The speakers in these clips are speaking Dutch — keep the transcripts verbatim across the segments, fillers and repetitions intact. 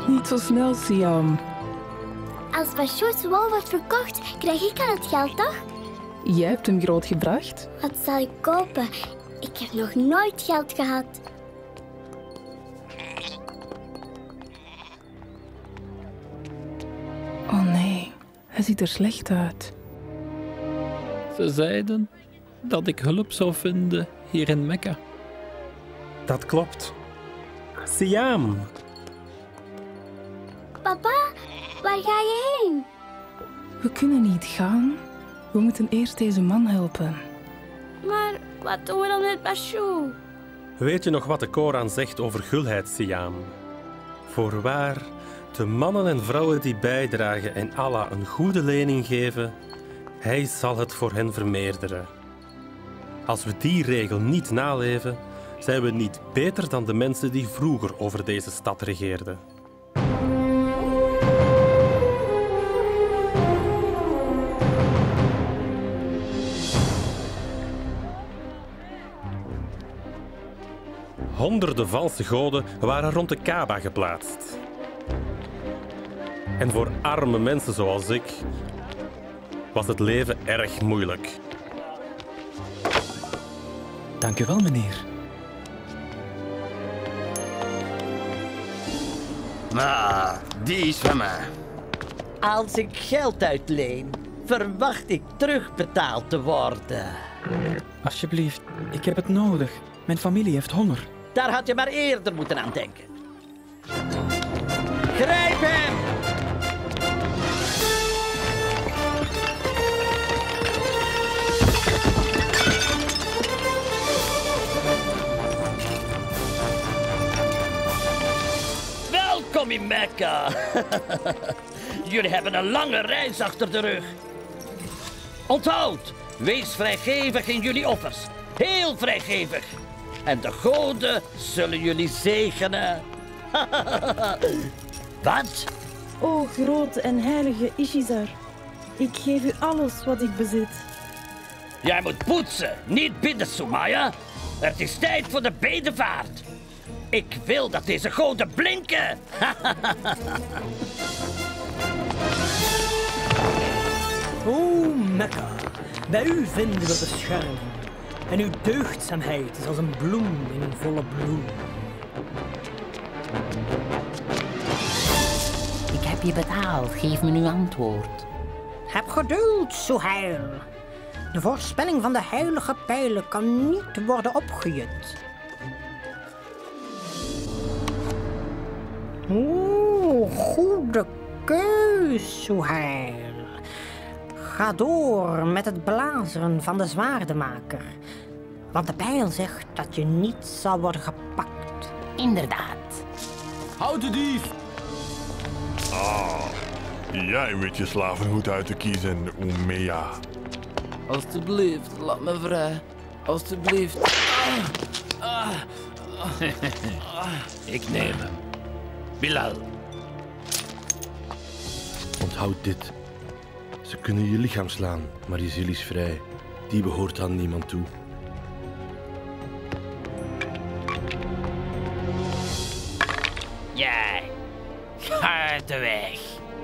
Niet zo snel, Siam. Als Bashoes wol wordt verkocht, krijg ik al het geld, toch? Jij hebt hem grootgebracht. Wat zal ik kopen? Ik heb nog nooit geld gehad. Oh nee, hij ziet er slecht uit. Ze zeiden dat ik hulp zou vinden hier in Mekka. Dat klopt. Siam. Papa, waar ga je heen? We kunnen niet gaan. We moeten eerst deze man helpen. Maar wat doen we dan met Bashoo? Weet je nog wat de Koran zegt over gulheid, Siam? Voorwaar, de mannen en vrouwen die bijdragen en Allah een goede lening geven, hij zal het voor hen vermeerderen. Als we die regel niet naleven, zijn we niet beter dan de mensen die vroeger over deze stad regeerden. Honderden valse goden waren rond de Kaaba geplaatst. En voor arme mensen zoals ik was het leven erg moeilijk. Dank u wel, meneer. Ah, die is van mij. Als ik geld uitleen, verwacht ik terugbetaald te worden. Alsjeblieft, ik heb het nodig. Mijn familie heeft honger. Daar had je maar eerder moeten aan denken. Grijp hem! Welkom in Mekka. Jullie hebben een lange reis achter de rug. Onthoud, wees vrijgevig in jullie offers. Heel vrijgevig. En de goden zullen jullie zegenen. Wat? O grote en heilige Ishizar, ik geef u alles wat ik bezit. Jij moet poetsen, niet bidden, Sumaya. Het is tijd voor de bedevaart. Ik wil dat deze goden blinken. O Mekka, bij u vinden we bescherming. En uw deugdzaamheid is als een bloem in volle bloei. Ik heb je betaald, geef me nu antwoord. Heb geduld, Suhail. De voorspelling van de heilige pijlen kan niet worden opgejut. Oeh, goede keus, Suhail. Ga door met het blazeren van de zwaardenmaker. Want de pijl zegt dat je niet zal worden gepakt. Inderdaad. Houd de dief! Ah, jij weet je slaven goed uit te kiezen, Omeya. Alsjeblieft, laat me vrij. Alsjeblieft. Ah, ah, ah. Ik neem hem. Bilal. Onthoud dit. Ze kunnen je lichaam slaan, maar je ziel is vrij. Die behoort aan niemand toe. Jij, ga uit de weg.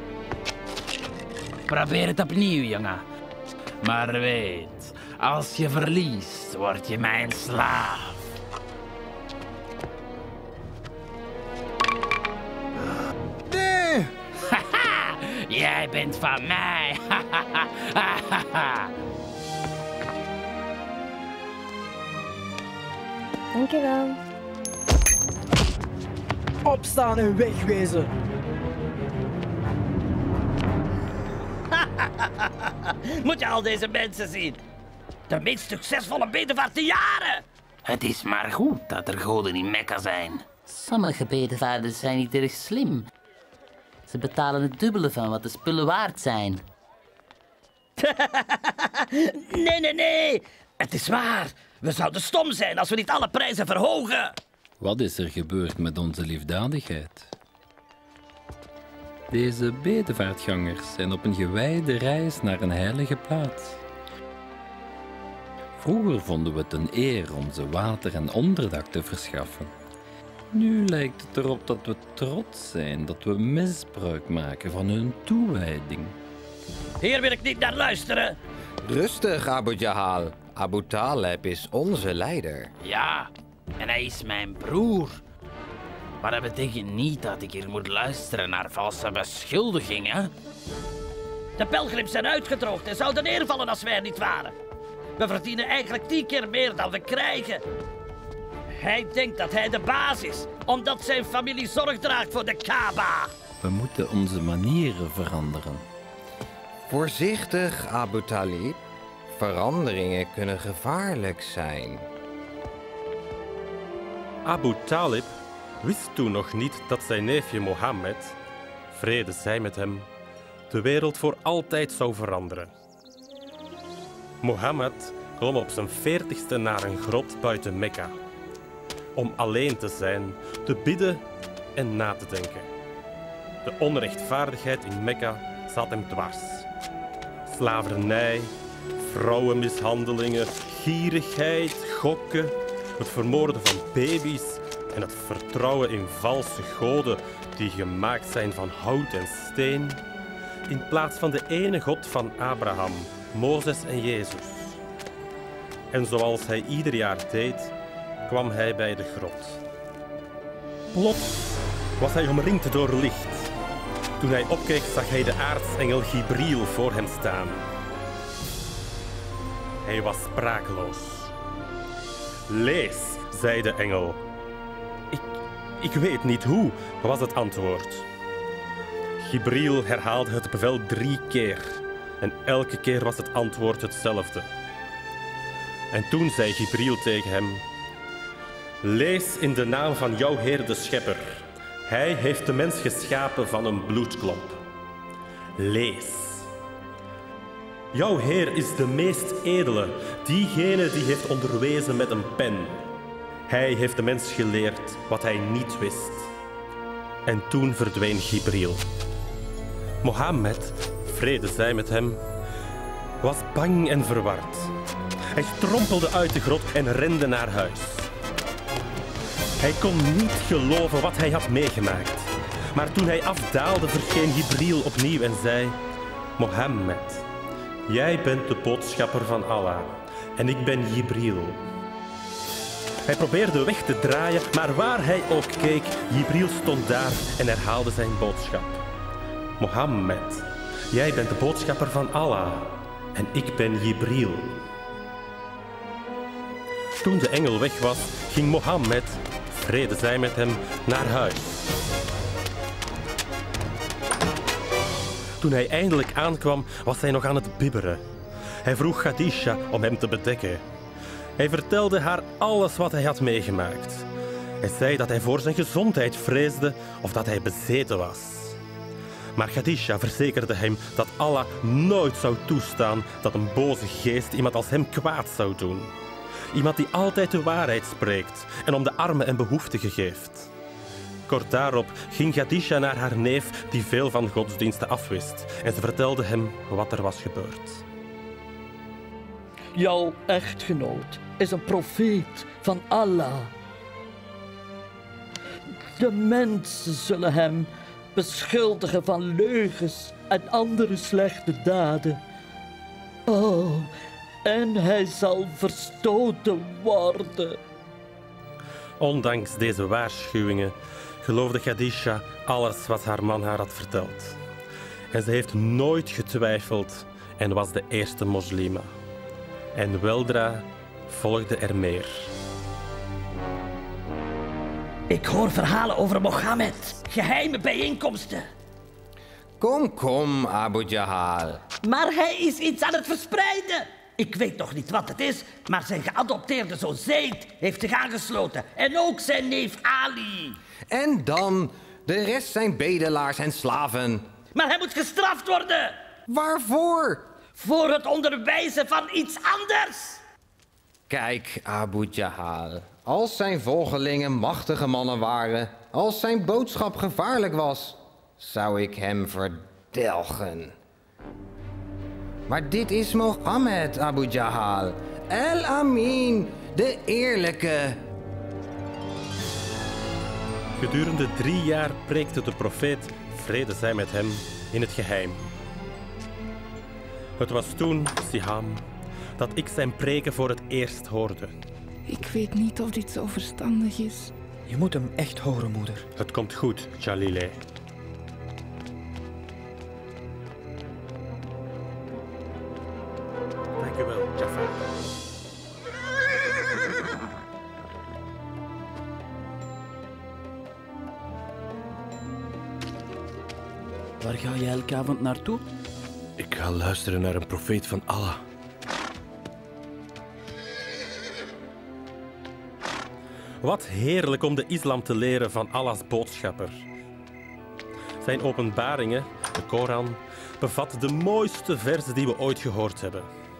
Probeer het opnieuw, jongen. Maar weet, als je verliest, word je mijn slaaf. Nee! Haha, jij bent van mij. Dankjewel. Opstaan en wegwezen. Moet je al deze mensen zien? De meest succesvolle bedevaart in jaren. Het is maar goed dat er goden in Mekka zijn. Sommige bedevaarders zijn niet erg slim. Ze betalen het dubbele van wat de spullen waard zijn. Nee, nee, nee. Het is waar. We zouden stom zijn als we niet alle prijzen verhogen. Wat is er gebeurd met onze liefdadigheid? Deze bedevaartgangers zijn op een gewijde reis naar een heilige plaats. Vroeger vonden we het een eer om ze water en onderdak te verschaffen. Nu lijkt het erop dat we trots zijn dat we misbruik maken van hun toewijding. Hier wil ik niet naar luisteren. Rustig, Abu Jahal. Abu Talib is onze leider. Ja, en hij is mijn broer. Maar dat betekent niet dat ik hier moet luisteren naar valse beschuldigingen. De pelgrims zijn uitgedroogd en zouden neervallen als wij er niet waren. We verdienen eigenlijk tien keer meer dan we krijgen. Hij denkt dat hij de baas is, omdat zijn familie zorg draagt voor de Kaaba. We moeten onze manieren veranderen. Voorzichtig, Abu Talib. Veranderingen kunnen gevaarlijk zijn. Abu Talib wist toen nog niet dat zijn neefje Mohammed, vrede zij met hem, de wereld voor altijd zou veranderen. Mohammed klom op zijn veertigste naar een grot buiten Mekka, om alleen te zijn, te bidden en na te denken. De onrechtvaardigheid in Mekka zat hem dwars. Slavernij, vrouwenmishandelingen, gierigheid, gokken, het vermoorden van baby's en het vertrouwen in valse goden die gemaakt zijn van hout en steen, in plaats van de ene God van Abraham, Mozes en Jezus. En zoals hij ieder jaar deed, kwam hij bij de grot. Plots was hij omringd door licht. Toen hij opkeek, zag hij de aartsengel Gibriel voor hem staan. Hij was sprakeloos. Lees, zei de engel. Ik, ik weet niet hoe, was het antwoord. Gibriel herhaalde het bevel drie keer. En elke keer was het antwoord hetzelfde. En toen zei Gibriel tegen hem: lees in de naam van jouw Heer de Schepper. Hij heeft de mens geschapen van een bloedklomp. Lees. Jouw Heer is de meest edele, diegene die heeft onderwezen met een pen. Hij heeft de mens geleerd wat hij niet wist. En toen verdween Gibriel. Mohammed, vrede zij met hem, was bang en verward. Hij strompelde uit de grot en rende naar huis. Hij kon niet geloven wat hij had meegemaakt. Maar toen hij afdaalde, verscheen Gibriel opnieuw en zei: Mohammed, jij bent de boodschapper van Allah en ik ben Gibriel. Hij probeerde weg te draaien, maar waar hij ook keek, Gibriel stond daar en herhaalde zijn boodschap. Mohammed, jij bent de boodschapper van Allah en ik ben Gibriel. Toen de engel weg was, ging Mohammed, vrede zij met hem, naar huis. Toen hij eindelijk aankwam, was hij nog aan het bibberen. Hij vroeg Khadija om hem te bedekken. Hij vertelde haar alles wat hij had meegemaakt. Hij zei dat hij voor zijn gezondheid vreesde of dat hij bezeten was. Maar Khadija verzekerde hem dat Allah nooit zou toestaan dat een boze geest iemand als hem kwaad zou doen. Iemand die altijd de waarheid spreekt en om de armen en behoeftigen geeft. Kort daarop ging Khadija naar haar neef die veel van godsdiensten afwist en ze vertelde hem wat er was gebeurd. Jouw echtgenoot is een profeet van Allah. De mensen zullen hem beschuldigen van leugens en andere slechte daden. Oh, en hij zal verstoten worden. Ondanks deze waarschuwingen geloofde Khadija alles wat haar man haar had verteld. En ze heeft nooit getwijfeld en was de eerste moslima. En weldra volgde er meer. Ik hoor verhalen over Mohammed. Geheime bijeenkomsten. Kom, kom, Abu Jahal. Maar hij is iets aan het verspreiden. Ik weet nog niet wat het is, maar zijn geadopteerde zoon Zaid heeft zich aangesloten. En ook zijn neef Ali. En dan? De rest zijn bedelaars en slaven. Maar hij moet gestraft worden. Waarvoor? Voor het onderwijzen van iets anders. Kijk, Abu Jahal. Als zijn volgelingen machtige mannen waren, als zijn boodschap gevaarlijk was, zou ik hem verdelgen. Maar dit is Mohammed, Abu Jahal. El Amin, de eerlijke. Gedurende drie jaar preekte de profeet, vrede zij met hem, in het geheim. Het was toen, Siham, dat ik zijn preken voor het eerst hoorde. Ik weet niet of dit zo verstandig is. Je moet hem echt horen, moeder. Het komt goed, Jalile. Dank u wel, Jafar. Waar ga jij elke avond naartoe? Ik ga luisteren naar een profeet van Allah. Wat heerlijk om de islam te leren van Allahs boodschapper. Zijn openbaringen, de Koran, bevat de mooiste verzen die we ooit gehoord hebben.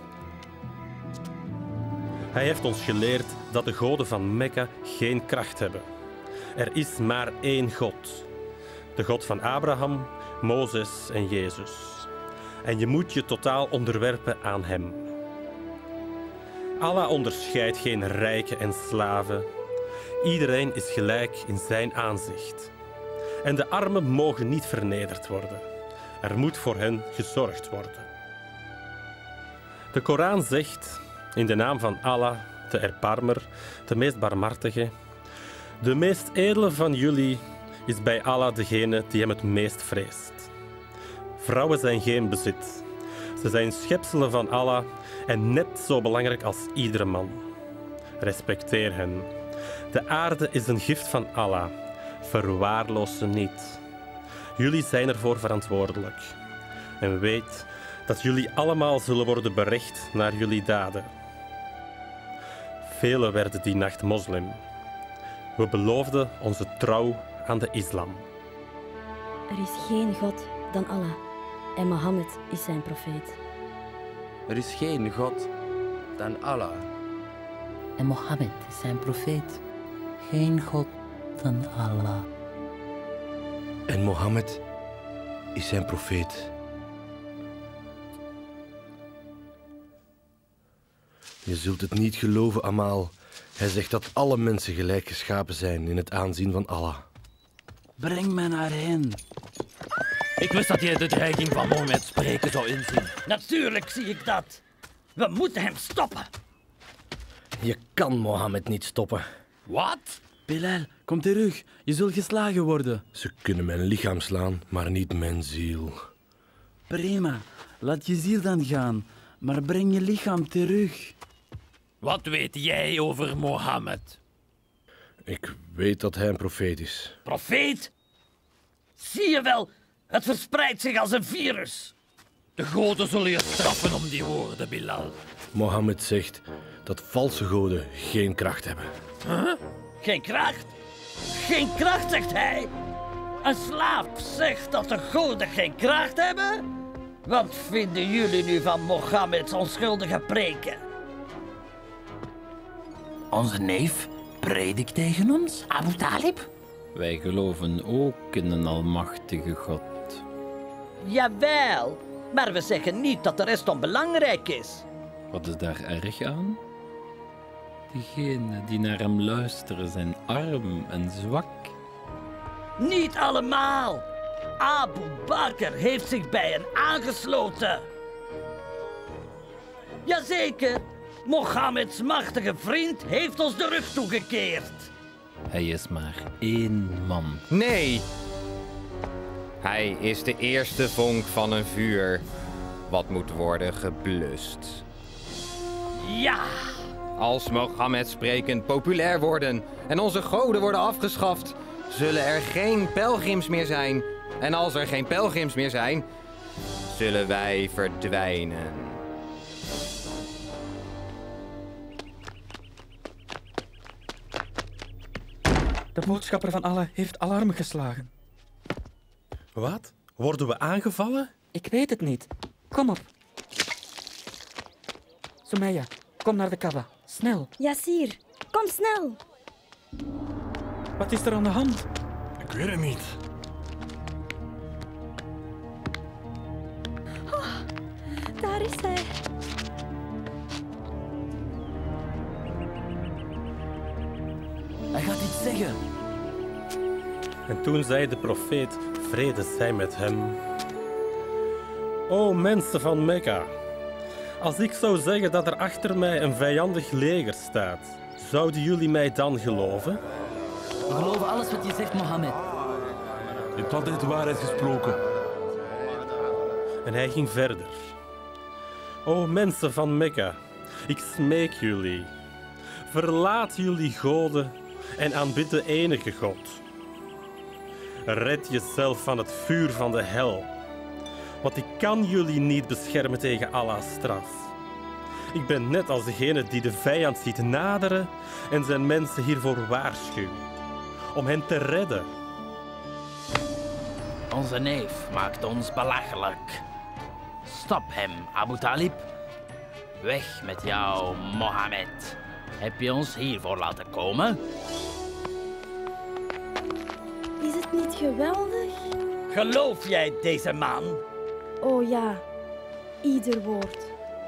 Hij heeft ons geleerd dat de goden van Mekka geen kracht hebben. Er is maar één God. De God van Abraham, Mozes en Jezus. En je moet je totaal onderwerpen aan hem. Allah onderscheidt geen rijken en slaven. Iedereen is gelijk in zijn aanzicht. En de armen mogen niet vernederd worden. Er moet voor hen gezorgd worden. De Koran zegt, in de naam van Allah, de erbarmer, de meest barmhartige, de meest edele van jullie is bij Allah degene die hem het meest vreest. Vrouwen zijn geen bezit. Ze zijn schepselen van Allah en net zo belangrijk als iedere man. Respecteer hen. De aarde is een gift van Allah. Verwaarloos ze niet. Jullie zijn ervoor verantwoordelijk. En weet dat jullie allemaal zullen worden berecht naar jullie daden. Velen werden die nacht moslim. We beloofden onze trouw aan de islam. Er is geen God dan Allah en Mohammed is zijn profeet. Er is geen God dan Allah. En Mohammed is zijn profeet. Geen God dan Allah. En Mohammed is zijn profeet. Je zult het niet geloven, Amal. Hij zegt dat alle mensen gelijk geschapen zijn in het aanzien van Allah. Breng mij naar hen. Ik wist dat jij de dreiging van Mohammed spreken zou inzien. Natuurlijk zie ik dat. We moeten hem stoppen. Je kan Mohammed niet stoppen. Wat? Bilal, kom terug. Je zult geslagen worden. Ze kunnen mijn lichaam slaan, maar niet mijn ziel. Prima. Laat je ziel dan gaan. Maar breng je lichaam terug. Wat weet jij over Mohammed? Ik weet dat hij een profeet is. Profeet? Zie je wel, het verspreidt zich als een virus. De goden zullen je straffen om die woorden, Bilal. Mohammed zegt dat valse goden geen kracht hebben. Huh? Geen kracht? Geen kracht, zegt hij. Een slaaf zegt dat de goden geen kracht hebben? Wat vinden jullie nu van Mohammeds onschuldige preken? Onze neef predikt tegen ons, Abu Talib. Wij geloven ook in een almachtige God. Jawel, maar we zeggen niet dat de rest onbelangrijk is. Wat is daar erg aan? Diegenen die naar hem luisteren zijn arm en zwak. Niet allemaal. Abu Bakr heeft zich bij hen aangesloten. Jazeker, Mohammeds machtige vriend heeft ons de rug toegekeerd. Hij is maar één man. Nee. Hij is de eerste vonk van een vuur wat moet worden geblust. Ja. Als Mohammed spreken populair worden en onze goden worden afgeschaft, zullen er geen pelgrims meer zijn. En als er geen pelgrims meer zijn, zullen wij verdwijnen. De boodschapper van Allah heeft alarm geslagen. Wat? Worden we aangevallen? Ik weet het niet. Kom op. Sumaya, kom naar de Kaaba. Snel. Yassir, kom snel. Wat is er aan de hand? Ik weet het niet. Oh, daar is hij. Hij gaat iets zeggen. En toen zei de profeet, vrede zij met hem. O mensen van Mekka, als ik zou zeggen dat er achter mij een vijandig leger staat, zouden jullie mij dan geloven? We geloven alles wat je zegt, Mohammed. Je hebt altijd de waarheid gesproken. En hij ging verder. O mensen van Mekka, ik smeek jullie. Verlaat jullie goden en aanbid de enige God. Red jezelf van het vuur van de hel. Want ik kan jullie niet beschermen tegen Allah's straf. Ik ben net als degene die de vijand ziet naderen en zijn mensen hiervoor waarschuwt. Om hen te redden. Onze neef maakt ons belachelijk. Stop hem, Abu Talib. Weg met jou, Mohammed. Heb je ons hiervoor laten komen? Is het niet geweldig? Geloof jij deze man? Oh ja, ieder woord.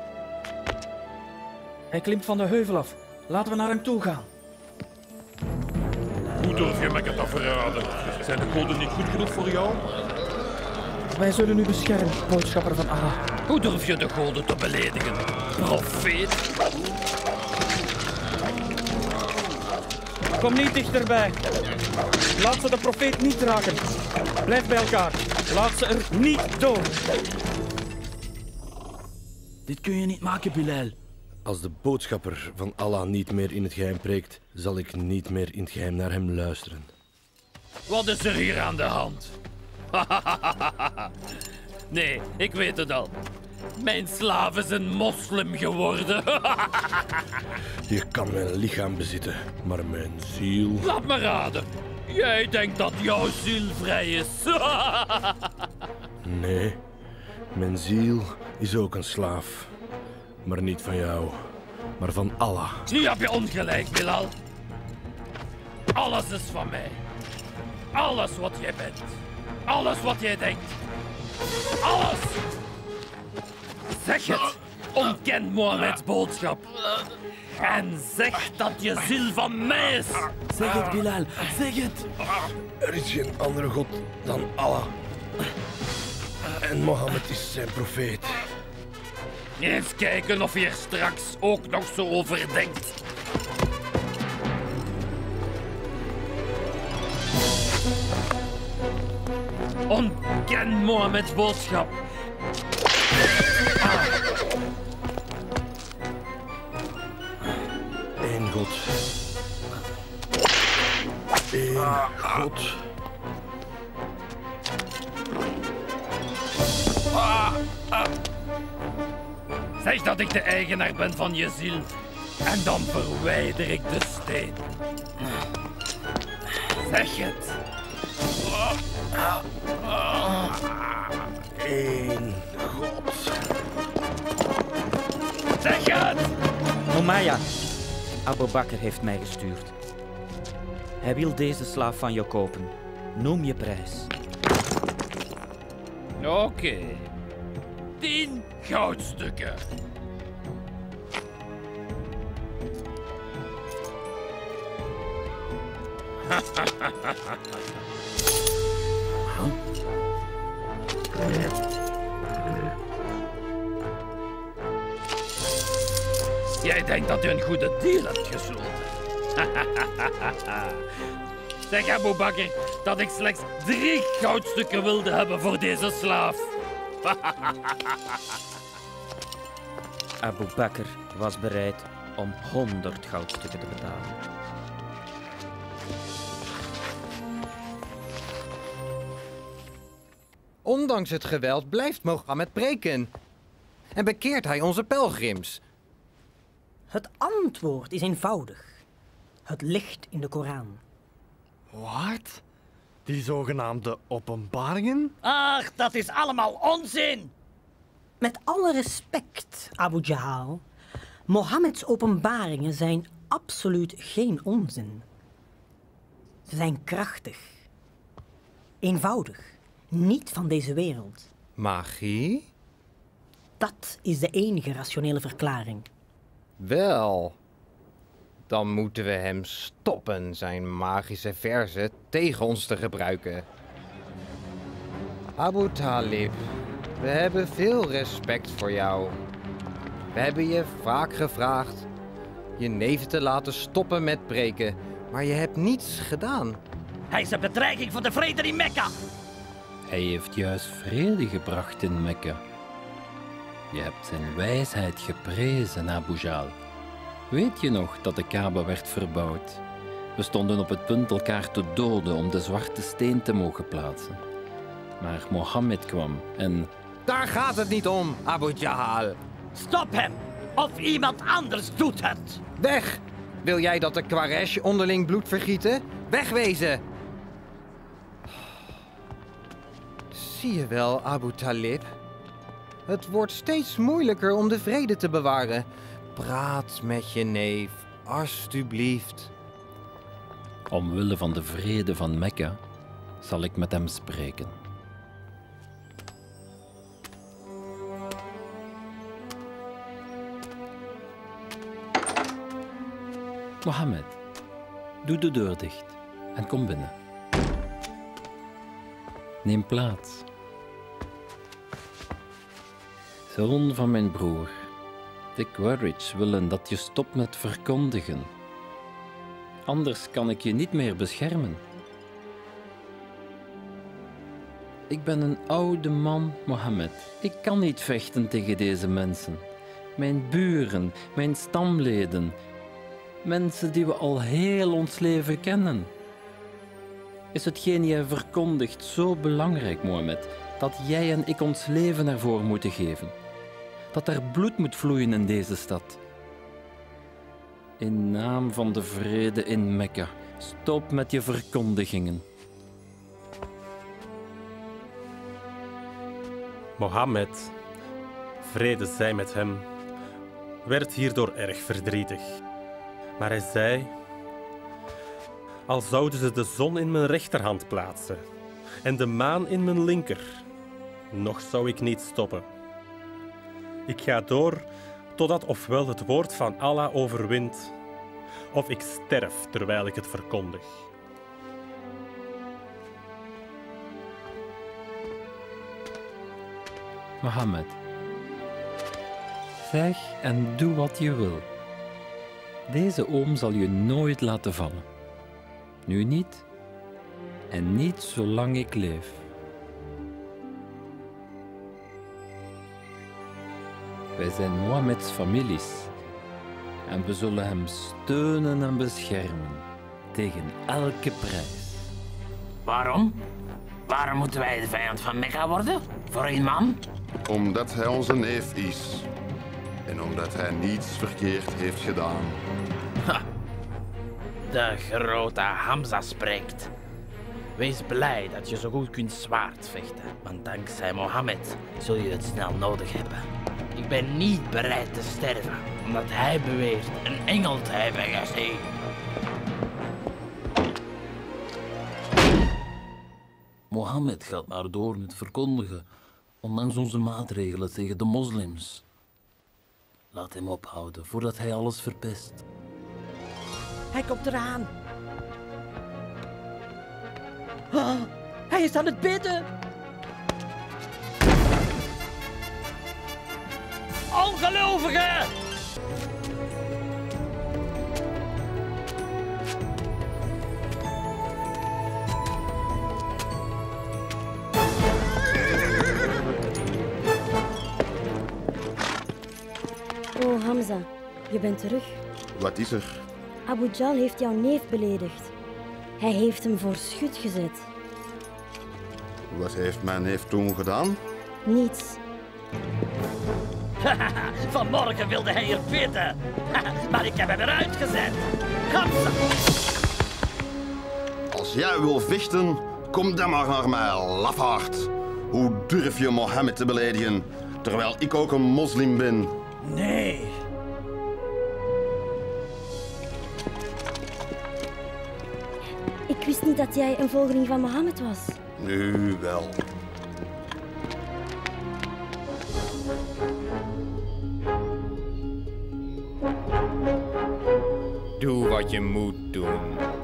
Hij klimt van de heuvel af. Laten we naar hem toe gaan. Hoe durf je Mekka te verraden? Zijn de goden niet goed genoeg voor jou? Wij zullen u beschermen, boodschapper van Allah. Hoe durf je de goden te beledigen, profeet? Kom niet dichterbij. Laat ze de profeet niet raken. Blijf bij elkaar. Laat ze er niet door. Dit kun je niet maken, Bilal. Als de boodschapper van Allah niet meer in het geheim preekt, zal ik niet meer in het geheim naar hem luisteren. Wat is er hier aan de hand? Nee, ik weet het al. Mijn slaaf is een moslim geworden. Je kan mijn lichaam bezitten, maar mijn ziel... Laat me raden. Jij denkt dat jouw ziel vrij is. Nee, mijn ziel is ook een slaaf. Maar niet van jou, maar van Allah. Nu heb je ongelijk, Bilal. Alles is van mij. Alles wat jij bent. Alles wat jij denkt. Alles! Zeg het! Ontken Mohammeds boodschap. En zeg dat je ziel van mij is. Zeg het, Bilal. Zeg het. Er is geen andere God dan Allah. En Mohammed is zijn profeet. Eens kijken of je er straks ook nog zo over denkt. Ontken Mohammeds boodschap. Eén God. Eén God. Zeg dat ik de eigenaar ben van je ziel. En dan verwijder ik de steen. Zeg het. Eén God. Zeg het! Umayya, Abu Bakr heeft mij gestuurd. Hij wil deze slaaf van je kopen. Noem je prijs. Oké. Okay. Tien goudstukken. Jij denkt dat je een goede deal hebt gesloten. Zeg Abu Bakr dat ik slechts drie goudstukken wilde hebben voor deze slaaf. Abu Bakr was bereid om honderd goudstukken te betalen. Ondanks het geweld blijft Mohammed preken. En bekeert hij onze pelgrims. Het antwoord is eenvoudig. Het licht in de Koran. Wat? Die zogenaamde openbaringen? Ach, dat is allemaal onzin! Met alle respect, Abu Jahal. Mohammeds openbaringen zijn absoluut geen onzin. Ze zijn krachtig. Eenvoudig. Niet van deze wereld. Magie? Dat is de enige rationele verklaring. Wel, Dan moeten we hem stoppen zijn magische verzen tegen ons te gebruiken. Abu Talib, we hebben veel respect voor jou. We hebben je vaak gevraagd je neven te laten stoppen met preken, maar je hebt niets gedaan. Hij is een bedreiging voor de vrede in Mekka. Hij heeft juist vrede gebracht in Mekka. Je hebt zijn wijsheid geprezen, Abu Jahl. Weet je nog dat de Kaaba werd verbouwd? We stonden op het punt elkaar te doden om de zwarte steen te mogen plaatsen. Maar Mohammed kwam en... Daar gaat het niet om, Abu Jahl. Stop hem, of iemand anders doet het. Weg! Wil jij dat de Quraysh onderling bloed vergieten? Wegwezen! Zie je wel, Abu Talib? Het wordt steeds moeilijker om de vrede te bewaren. Praat met je neef, alstublieft. Omwille van de vrede van Mekka zal ik met hem spreken. Mohammed, doe de deur dicht en kom binnen. Neem plaats. Zoon van mijn broer, de Quraysh willen dat je stopt met verkondigen. Anders kan ik je niet meer beschermen. Ik ben een oude man, Mohammed. Ik kan niet vechten tegen deze mensen. Mijn buren, mijn stamleden, mensen die we al heel ons leven kennen. Is hetgeen jij verkondigt zo belangrijk, Mohammed, dat jij en ik ons leven ervoor moeten geven? Dat er bloed moet vloeien in deze stad? In naam van de vrede in Mekka, stop met je verkondigingen. Mohammed, vrede zij met hem, werd hierdoor erg verdrietig. Maar hij zei: al zouden ze de zon in mijn rechterhand plaatsen en de maan in mijn linker, nog zou ik niet stoppen. Ik ga door totdat ofwel het woord van Allah overwint, of ik sterf terwijl ik het verkondig. Mohammed, zeg en doe wat je wil. Deze oom zal je nooit laten vallen. Nu niet en niet zolang ik leef. Wij zijn Mohammeds families en we zullen hem steunen en beschermen tegen elke prijs. Waarom? Waarom moeten wij de vijand van Mekka worden? Voor één man? Omdat hij onze neef is. En omdat hij niets verkeerd heeft gedaan. Ha. De grote Hamza spreekt. Wees blij dat je zo goed kunt zwaard vechten, want dankzij Mohammed zul je het snel nodig hebben. Ik ben niet bereid te sterven, omdat hij beweert een engel te hebben gezien. Mohammed gaat maar door met verkondigen, ondanks onze maatregelen tegen de moslims. Laat hem ophouden voordat hij alles verpest. Hij komt eraan. Oh, hij is aan het bidden. Ongelovige! Oh, Hamza, je bent terug. Wat is er? Abu Jahl heeft jouw neef beledigd. Hij heeft hem voor schut gezet. Wat heeft mijn neef toen gedaan? Niets. Vanmorgen wilde hij hier bidden, maar ik heb hem eruit gezet. Hamza! Als jij wil vechten, kom dan maar naar mij, lafaard. Hoe durf je Mohammed te beledigen, terwijl ik ook een moslim ben? Nee. Ik wist niet dat jij een volgeling van Mohammed was. Nu wel. Doe wat je moet doen.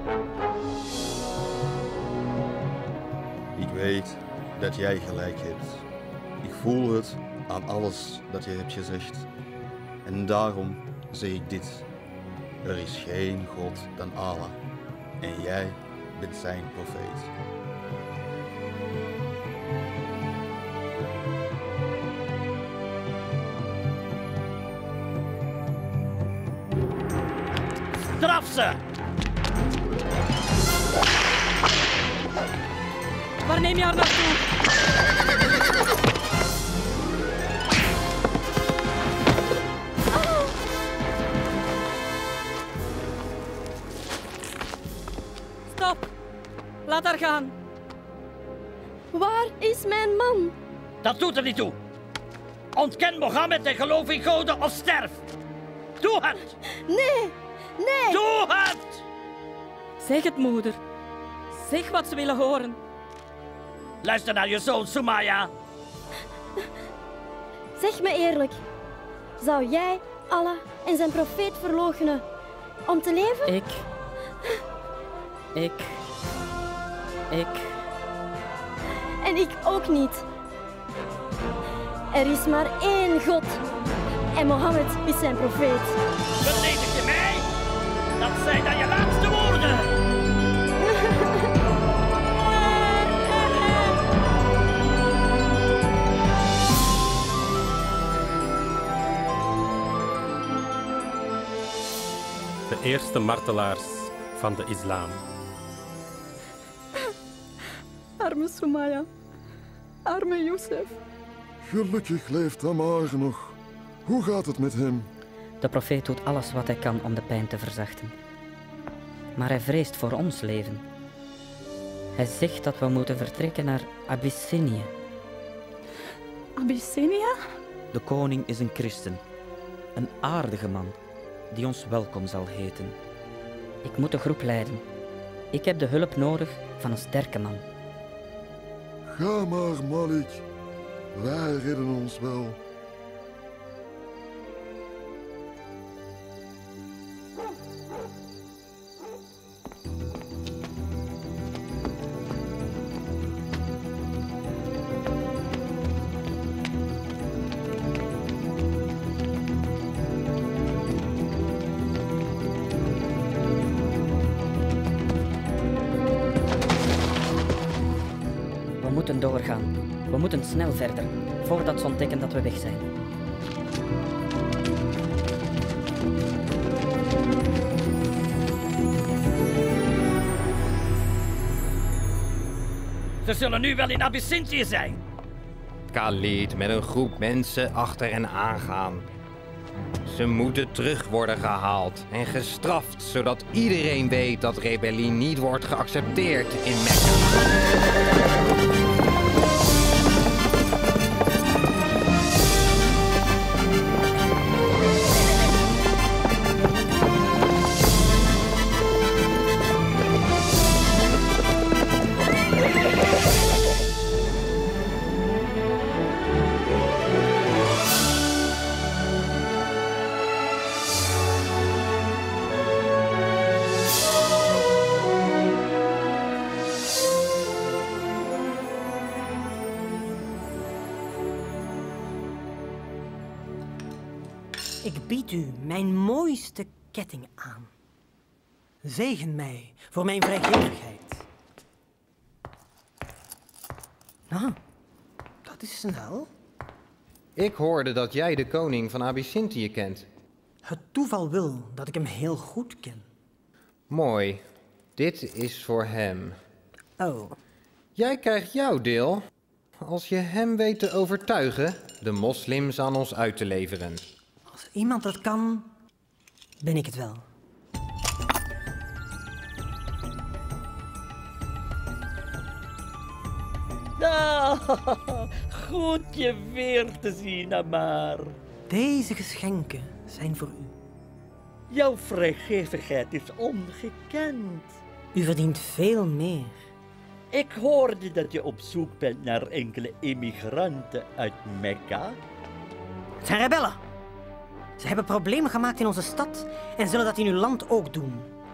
Ik weet dat jij gelijk hebt. Ik voel het aan alles dat je hebt gezegd. En daarom zeg ik dit. Er is geen God dan Allah. En jij bent zijn profeet. Straf ze! Waar neem je haar naartoe? Stop! Laat haar gaan. Waar is mijn man? Dat doet er niet toe. Ontken Mohammed en geloof in goden of sterf. Doe het! Nee! Nee! Doe het! Zeg het, moeder. Zeg wat ze willen horen. Luister naar je zoon, Sumaya. Zeg me eerlijk. Zou jij Allah en zijn profeet verloochenen om te leven? Ik. Ik. Ik. En ik ook niet. Er is maar één God. En Mohammed is zijn profeet. Beledig je mij? Dat zijn dan je laatste woorden. De eerste martelaars van de islam. Arme Sumaya. Arme Youssef. Gelukkig leeft Ammar nog. Hoe gaat het met hem? De profeet doet alles wat hij kan om de pijn te verzachten. Maar hij vreest voor ons leven. Hij zegt dat we moeten vertrekken naar Abyssinie. Abyssinia? De koning is een christen. Een aardige man, die ons welkom zal heten. Ik moet de groep leiden. Ik heb de hulp nodig van een sterke man. Ga maar, Malik. Wij redden ons wel. We moeten doorgaan. We moeten snel verder, voordat ze ontdekken dat we weg zijn. Ze zullen nu wel in Abyssinie zijn. Khalid met een groep mensen achter hen aangaan. Ze moeten terug worden gehaald en gestraft, zodat iedereen weet dat rebellie niet wordt geaccepteerd in Mekka. Ik bied u mijn mooiste ketting aan. Zegen mij voor mijn vrijgevigheid. Nou, dat is snel. Ik hoorde dat jij de koning van Abyssinie kent. Het toeval wil dat ik hem heel goed ken. Mooi. Dit is voor hem. Oh. Jij krijgt jouw deel als je hem weet te overtuigen de moslims aan ons uit te leveren. Als iemand dat kan, ben ik het wel. Ah, goed je weer te zien, Ammar. Deze geschenken zijn voor u. Jouw vrijgevigheid is ongekend. U verdient veel meer. Ik hoorde dat je op zoek bent naar enkele immigranten uit Mekka. Het zijn rebellen. Ze hebben problemen gemaakt in onze stad en zullen dat in uw land ook doen.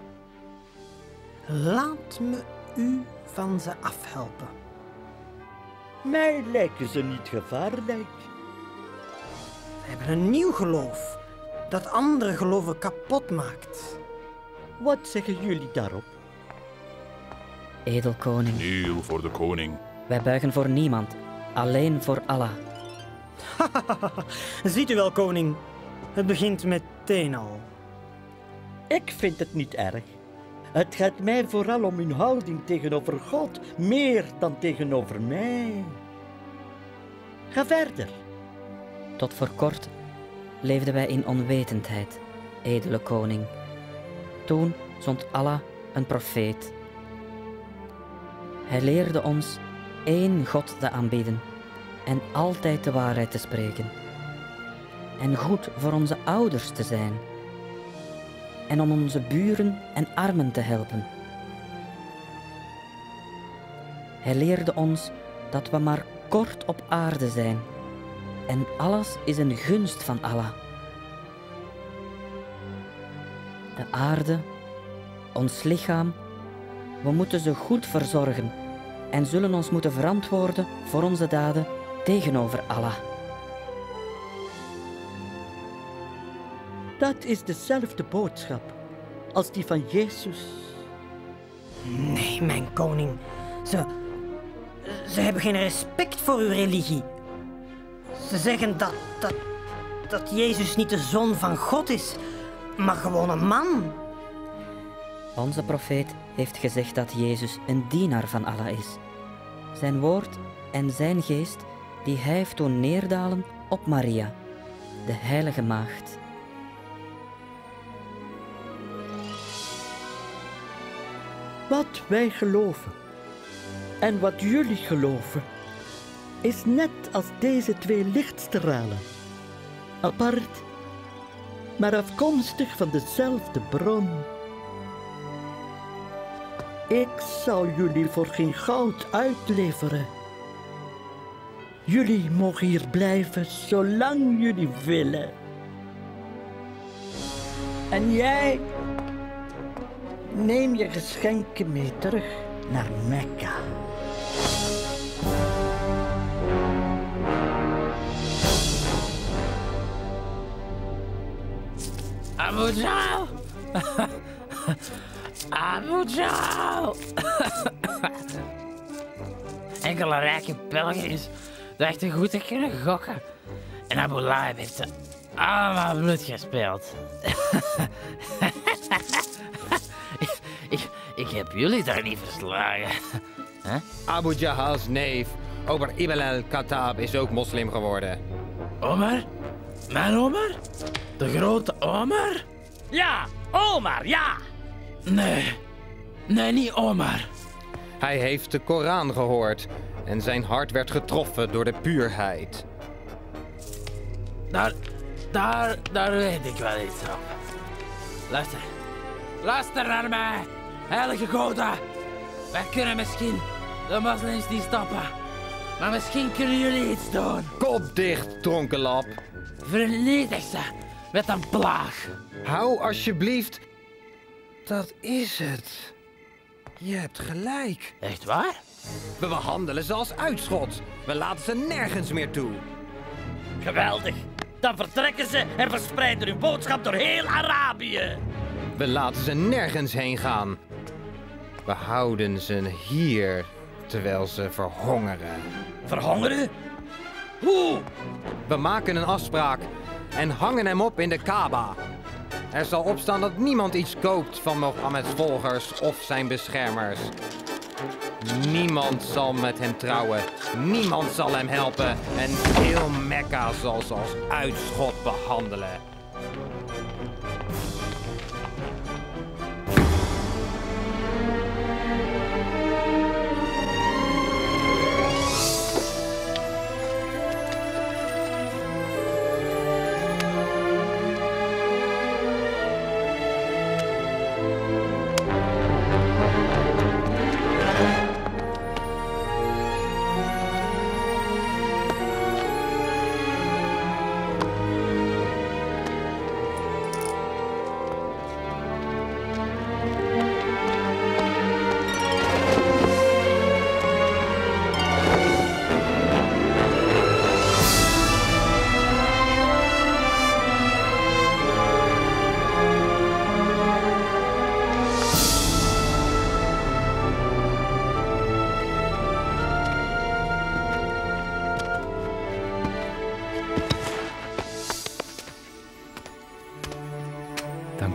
Laat me u van ze afhelpen. Mij lijken ze niet gevaarlijk. Ze hebben een nieuw geloof dat andere geloven kapot maakt. Wat zeggen jullie daarop? Edelkoning, Kniel voor de koning. wij buigen voor niemand, alleen voor Allah. Ziet u wel, koning. Het begint meteen al. Ik vind het niet erg. Het gaat mij vooral om hun houding tegenover God, meer dan tegenover mij. Ga verder. Tot voor kort leefden wij in onwetendheid, edele koning. Toen zond Allah een profeet. Hij leerde ons één God te aanbidden en altijd de waarheid te spreken. En goed voor onze ouders te zijn. En om onze buren en armen te helpen. Hij leerde ons dat we maar kort op aarde zijn. En alles is een gunst van Allah. De aarde, ons lichaam, we moeten ze goed verzorgen en zullen ons moeten verantwoorden voor onze daden tegenover Allah. Dat is dezelfde boodschap als die van Jezus. Nee, mijn koning. Ze, ze hebben geen respect voor uw religie. Ze zeggen dat, dat, dat Jezus niet de zoon van God is, maar gewoon een man. Onze profeet heeft gezegd dat Jezus een dienaar van Allah is. Zijn woord en zijn geest die hij heeft doen neerdalen op Maria, de heilige maagd. Wat wij geloven en wat jullie geloven is net als deze twee lichtstralen. Apart, maar afkomstig van dezelfde bron. Ik zal jullie voor geen goud uitleveren. Jullie mogen hier blijven zolang jullie willen. En jij, neem je geschenken mee terug naar Mekka. Abu Jahl! Abu Jahl! Enkele rijke pelgrims dachten goed te kunnen gokken. En Abu Lahab heeft ze allemaal bloed gespeeld. ik, ik, ik heb jullie daar niet verslagen. Huh? Abu Jahal's neef, Ober Ibn al-Khattab, is ook moslim geworden. Omar? Mijn Omar? De grote Omar? Ja, Omar, ja! Nee, nee, niet Omar. Hij heeft de Koran gehoord en zijn hart werd getroffen door de puurheid. Daar, daar, daar weet ik wel iets op. Luister, luister naar mij, heilige Goda. Wij kunnen misschien de moslims niet stoppen, maar misschien kunnen jullie iets doen. Kop dicht, dronkenlap. Vernietig ze met een plaag. Hou alsjeblieft. Dat is het. Je hebt gelijk. Echt waar? We behandelen ze als uitschot. We laten ze nergens meer toe. Geweldig. Dan vertrekken ze en verspreiden hun boodschap door heel Arabië. We laten ze nergens heen gaan. We houden ze hier, terwijl ze verhongeren. Verhongeren? Hoe? We maken een afspraak en hangen hem op in de Kaaba. Er zal opstaan dat niemand iets koopt van Mohammeds volgers of zijn beschermers. Niemand zal met hem trouwen. Niemand zal hem helpen. En heel Mekka zal ze als uitschot behandelen.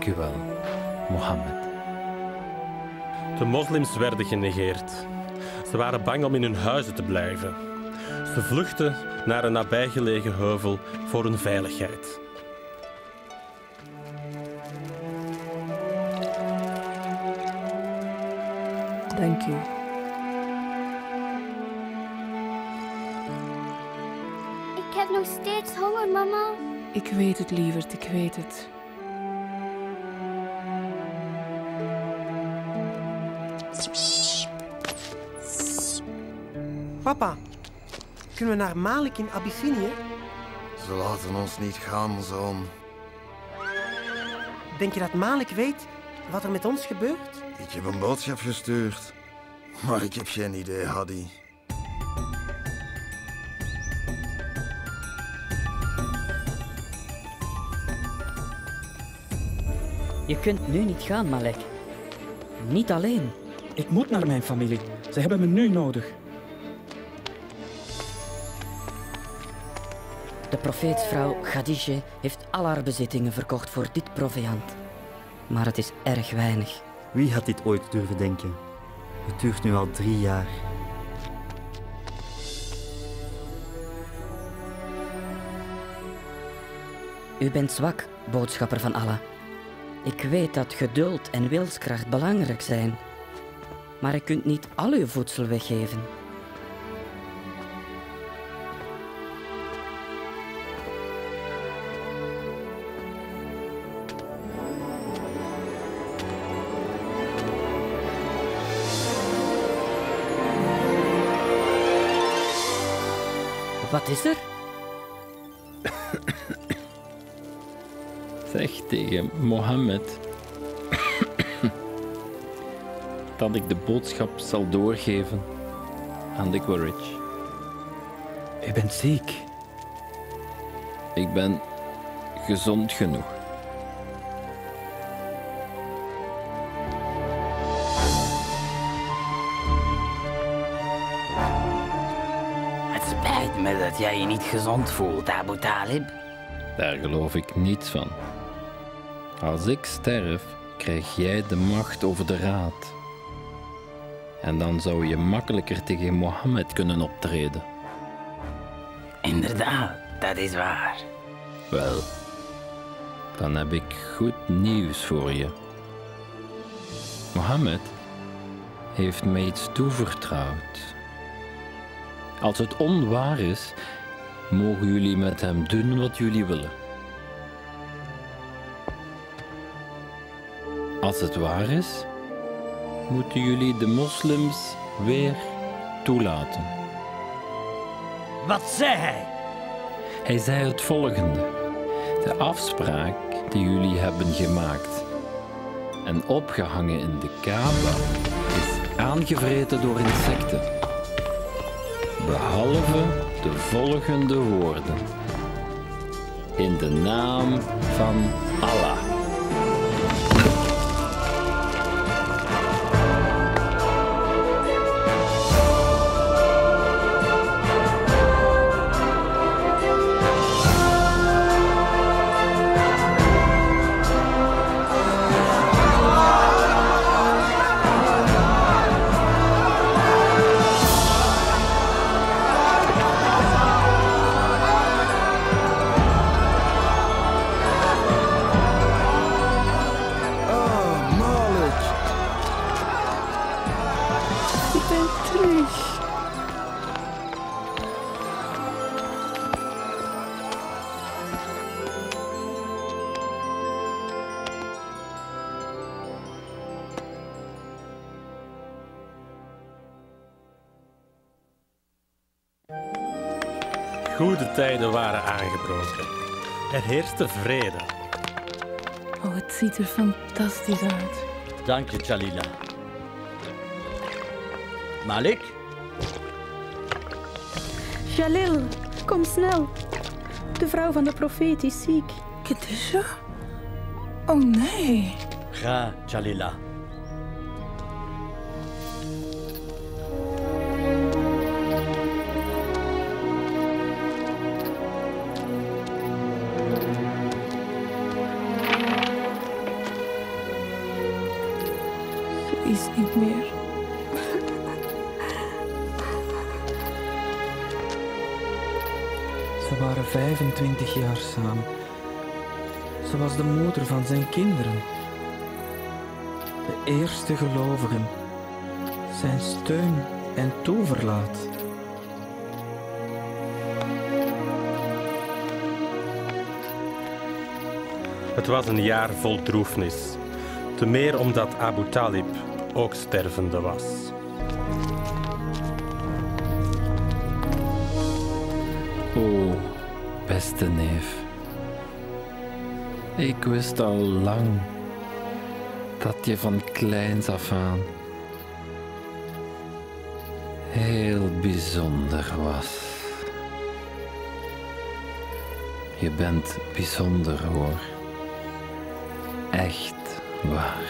Dank u wel, Mohammed. De moslims werden genegeerd. Ze waren bang om in hun huizen te blijven. Ze vluchtten naar een nabijgelegen heuvel voor hun veiligheid. Dank u. Ik heb nog steeds honger, mama. Ik weet het, lieverd, ik weet het. Papa, kunnen we naar Malik in Abyssinië? Ze laten ons niet gaan, zoon. Denk je dat Malik weet wat er met ons gebeurt? Ik heb een boodschap gestuurd, maar ik heb geen idee, Hadi. Je kunt nu niet gaan, Malek. Niet alleen. Ik moet naar mijn familie. Ze hebben me nu nodig. De profeetsvrouw Khadija heeft al haar bezittingen verkocht voor dit proviand. Maar het is erg weinig. Wie had dit ooit durven denken? Het duurt nu al drie jaar. U bent zwak, boodschapper van Allah. Ik weet dat geduld en wilskracht belangrijk zijn. Maar u kunt niet al uw voedsel weggeven. Wat is er? Zeg tegen Mohammed dat ik de boodschap zal doorgeven aan de Quaritch. U bent ziek. Ik ben gezond genoeg. Het spijt me dat jij je niet gezond voelt, Abu Talib. Daar geloof ik niets van. Als ik sterf, krijg jij de macht over de raad. En dan zou je makkelijker tegen Mohammed kunnen optreden. Inderdaad, dat is waar. Wel, dan heb ik goed nieuws voor je. Mohammed heeft mij iets toevertrouwd. Als het onwaar is, mogen jullie met hem doen wat jullie willen. Als het waar is, moeten jullie de moslims weer toelaten. Wat zei hij? Hij zei het volgende. De afspraak die jullie hebben gemaakt en opgehangen in de Kaaba is aangevreten door insecten. Behalve de volgende woorden. In de naam van Allah. Goede tijden waren aangebroken. Er heerste vrede. Oh, het ziet er fantastisch uit. Dank je, Jalila. Malik? Jalil, kom snel. De vrouw van de profeet is ziek. Khadija? Oh nee. Ga, Jalila. wist niet meer. Ze waren vijfentwintig jaar samen. Ze was de moeder van zijn kinderen. De eerste gelovigen. Zijn steun en toeverlaat. Het was een jaar vol droefnis. Te meer omdat Abu Talib ook stervende was. O, beste neef. Ik wist al lang dat je van kleins af aan heel bijzonder was. Je bent bijzonder, hoor. Echt waar.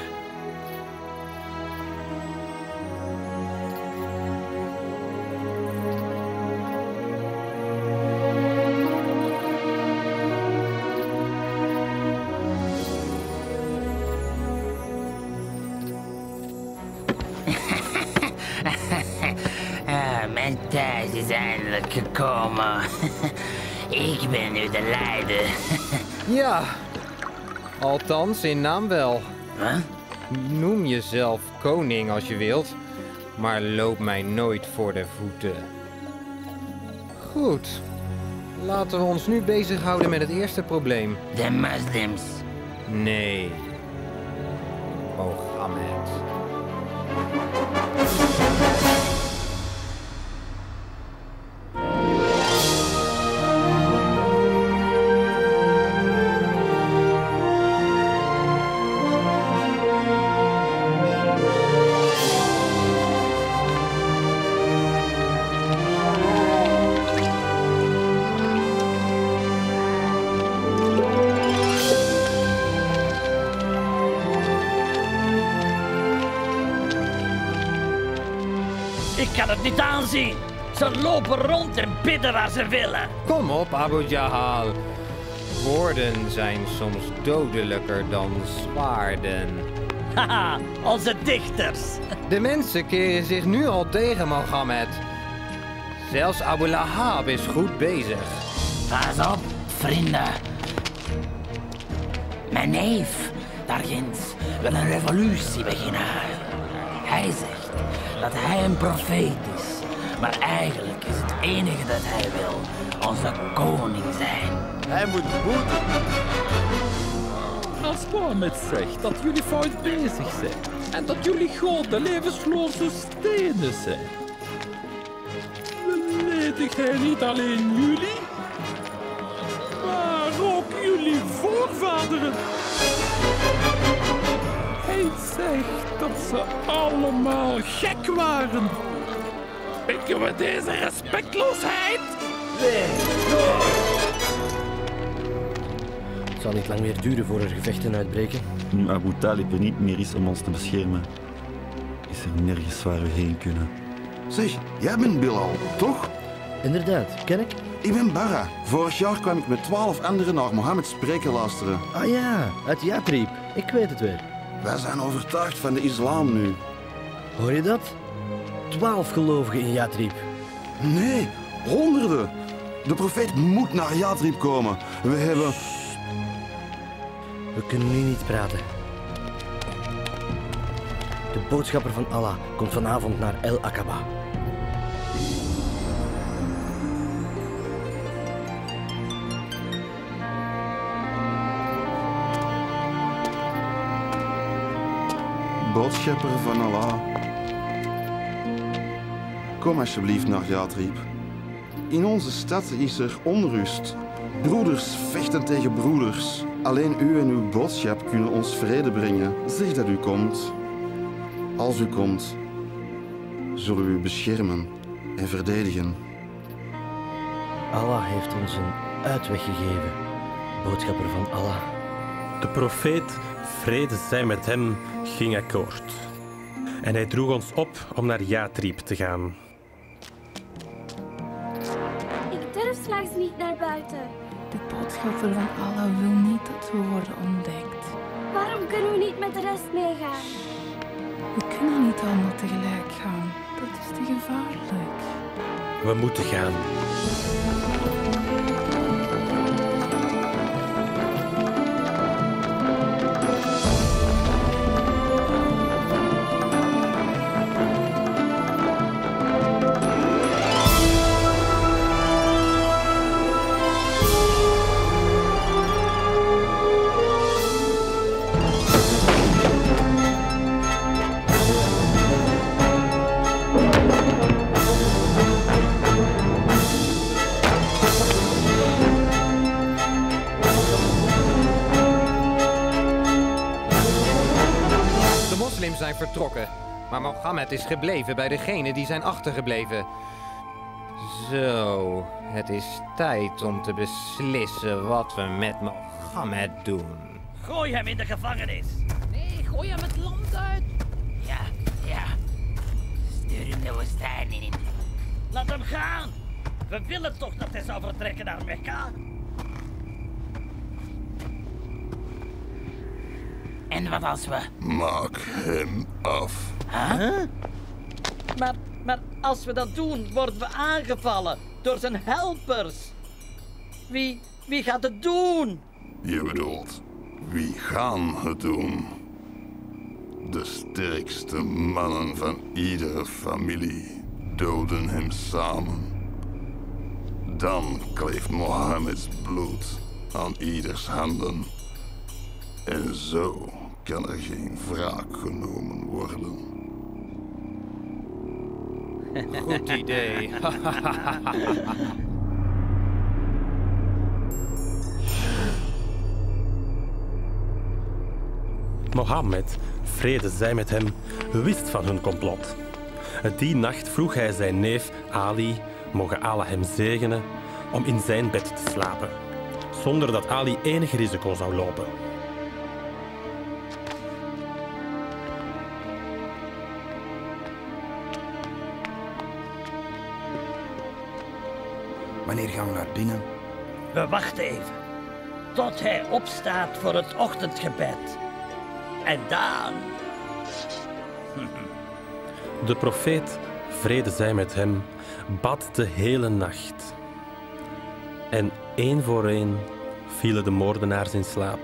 Ah, mijn tijd is eindelijk gekomen. Ik ben nu de leider. Ja, althans in naam wel. Huh? Noem jezelf koning als je wilt, maar loop mij nooit voor de voeten. Goed, laten we ons nu bezighouden met het eerste probleem. De moslims. Nee, Mohammed. Ik kan het niet aanzien. Ze lopen rond en bidden waar ze willen. Kom op, Abu Jahal. Woorden zijn soms dodelijker dan zwaarden. Haha, onze dichters. De mensen keren zich nu al tegen Mohammed. Zelfs Abu Lahab is goed bezig. Pas op, vrienden. Mijn neef, daar ginds, wil een revolutie beginnen. Hij zegt dat hij een profeet is. Maar eigenlijk is het enige dat hij wil onze koning zijn. Hij moet boeten. Als Mohammed zegt dat jullie fout bezig zijn en dat jullie grote levensloze stenen zijn, beledigt hij niet alleen jullie, maar ook jullie voorvaderen. Hij zegt dat ze allemaal gek waren. Pikken we deze respectloosheid? Nee, Het zal niet lang meer duren voor er gevechten uitbreken. Nu Abu Talib er niet meer is om ons te beschermen, is er nergens waar we heen kunnen. Zeg, jij bent Bilal, toch? Inderdaad, ken ik? Ik ben Barra. Vorig jaar kwam ik met twaalf anderen naar Mohammed spreken luisteren. Ah ja, uit Yatrib. Ik weet het weer. Wij zijn overtuigd van de islam nu. Hoor je dat? Twaalf gelovigen in Yatrib. Nee, honderden. De profeet moet naar Yatrib komen. We hebben... We kunnen nu niet praten. De boodschapper van Allah komt vanavond naar El Aqaba. Boodschapper van Allah. Kom alsjeblieft naar Yatrib. In onze stad is er onrust. Broeders vechten tegen broeders. Alleen u en uw boodschap kunnen ons vrede brengen. Zeg dat u komt. Als u komt, zullen we u beschermen en verdedigen. Allah heeft ons een uitweg gegeven, boodschapper van Allah. De profeet, vrede zij met hem, ging akkoord. En hij droeg ons op om naar Yatrib te gaan. Ik durf straks niet naar buiten. De boodschapper van Allah wil niet dat we worden ontdekt. Waarom kunnen we niet met de rest meegaan? We kunnen kunnen niet allemaal tegelijk gaan. Dat is te gevaarlijk. We moeten gaan. Zijn vertrokken, maar Mohammed is gebleven bij degenen die zijn achtergebleven. Zo, het is tijd om te beslissen wat we met Mohammed doen. Gooi hem in de gevangenis. Nee, gooi hem het land uit. Ja, ja. Stuur hem de woestijn in. Laat hem gaan. We willen toch dat hij zou vertrekken naar Mekka? En wat als we... Maak hem af. Huh? Maar, maar als we dat doen, worden we aangevallen door zijn helpers. Wie, wie gaat het doen? Je bedoelt, wie gaan het doen? De sterkste mannen van iedere familie doden hem samen. Dan kleeft Mohammeds bloed aan ieders handen. En zo kan er geen wraak genomen worden. Goed idee. Mohammed, vrede zij met hem, wist van hun complot. Die nacht vroeg hij zijn neef Ali, mogen Allah hem zegenen, om in zijn bed te slapen, zonder dat Ali enig risico zou lopen. Wanneer gaan we naar binnen? We wachten even. Tot hij opstaat voor het ochtendgebed. En dan... De profeet, vrede zij met hem, bad de hele nacht. En één voor één vielen de moordenaars in slaap.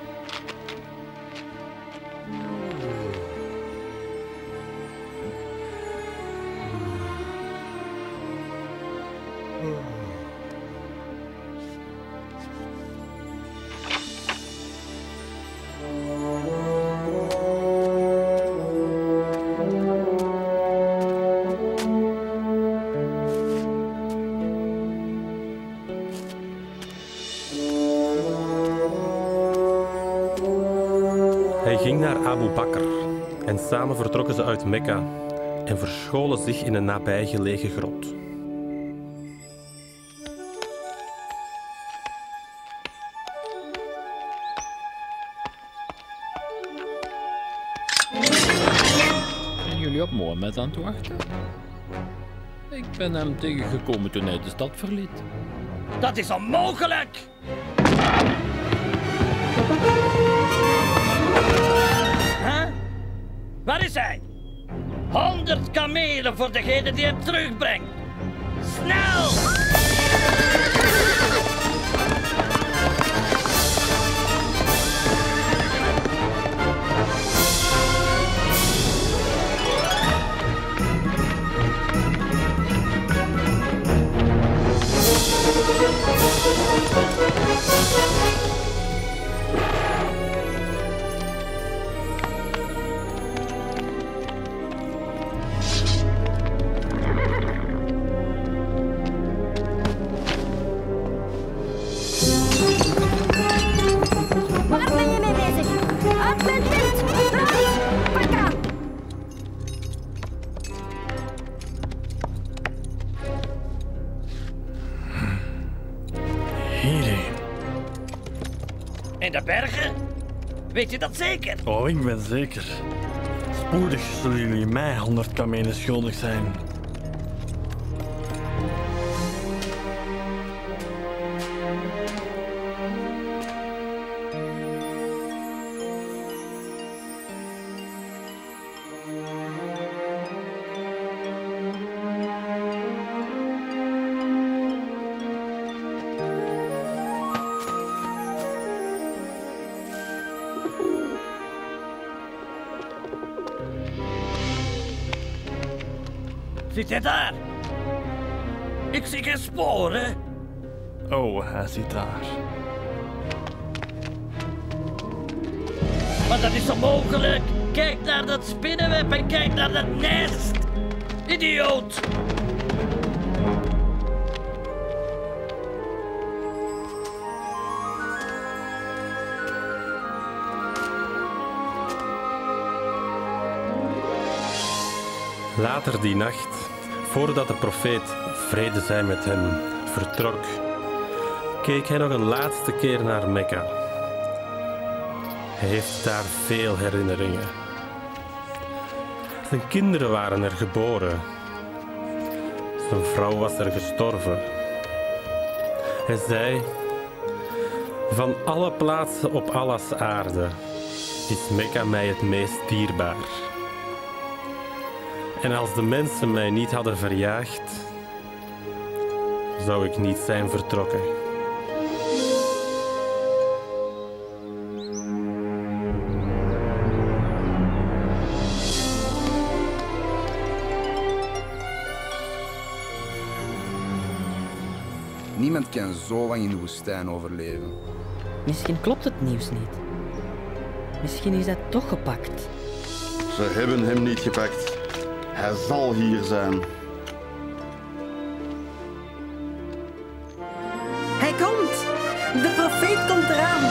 Hij ging naar Abu Bakr en samen vertrokken ze uit Mekka en verscholen zich in een nabijgelegen grot. Zijn jullie op Mohammed aan het wachten? Ik ben hem tegengekomen toen hij de stad verliet. Dat is onmogelijk! Huh? Waar is hij? Honderd kamelen voor degene die hem terugbrengt. Snel! Waar ben je mee bezig? Uit mijn beeld! Draai! Pak aan! Hierheen. In de bergen? Weet je dat zeker? Oh, ik ben zeker. Spoedig zullen jullie mij honderd kamelen schuldig zijn. Zit hij daar? Ik zie geen sporen. Oh, hij zit daar. Maar dat is onmogelijk. Kijk naar dat spinnenweb en kijk naar dat nest. Idioot. Later die nacht, voordat de profeet, vrede zij met hem, vertrok, keek hij nog een laatste keer naar Mekka. Hij heeft daar veel herinneringen. Zijn kinderen waren er geboren. Zijn vrouw was er gestorven. Hij zei, van alle plaatsen op Allah's aarde is Mekka mij het meest dierbaar. En als de mensen mij niet hadden verjaagd, zou ik niet zijn vertrokken. Niemand kan zo lang in de woestijn overleven. Misschien klopt het nieuws niet. Misschien is hij toch gepakt. Ze hebben hem niet gepakt. Hij zal hier zijn. Hij komt! De profeet komt eraan!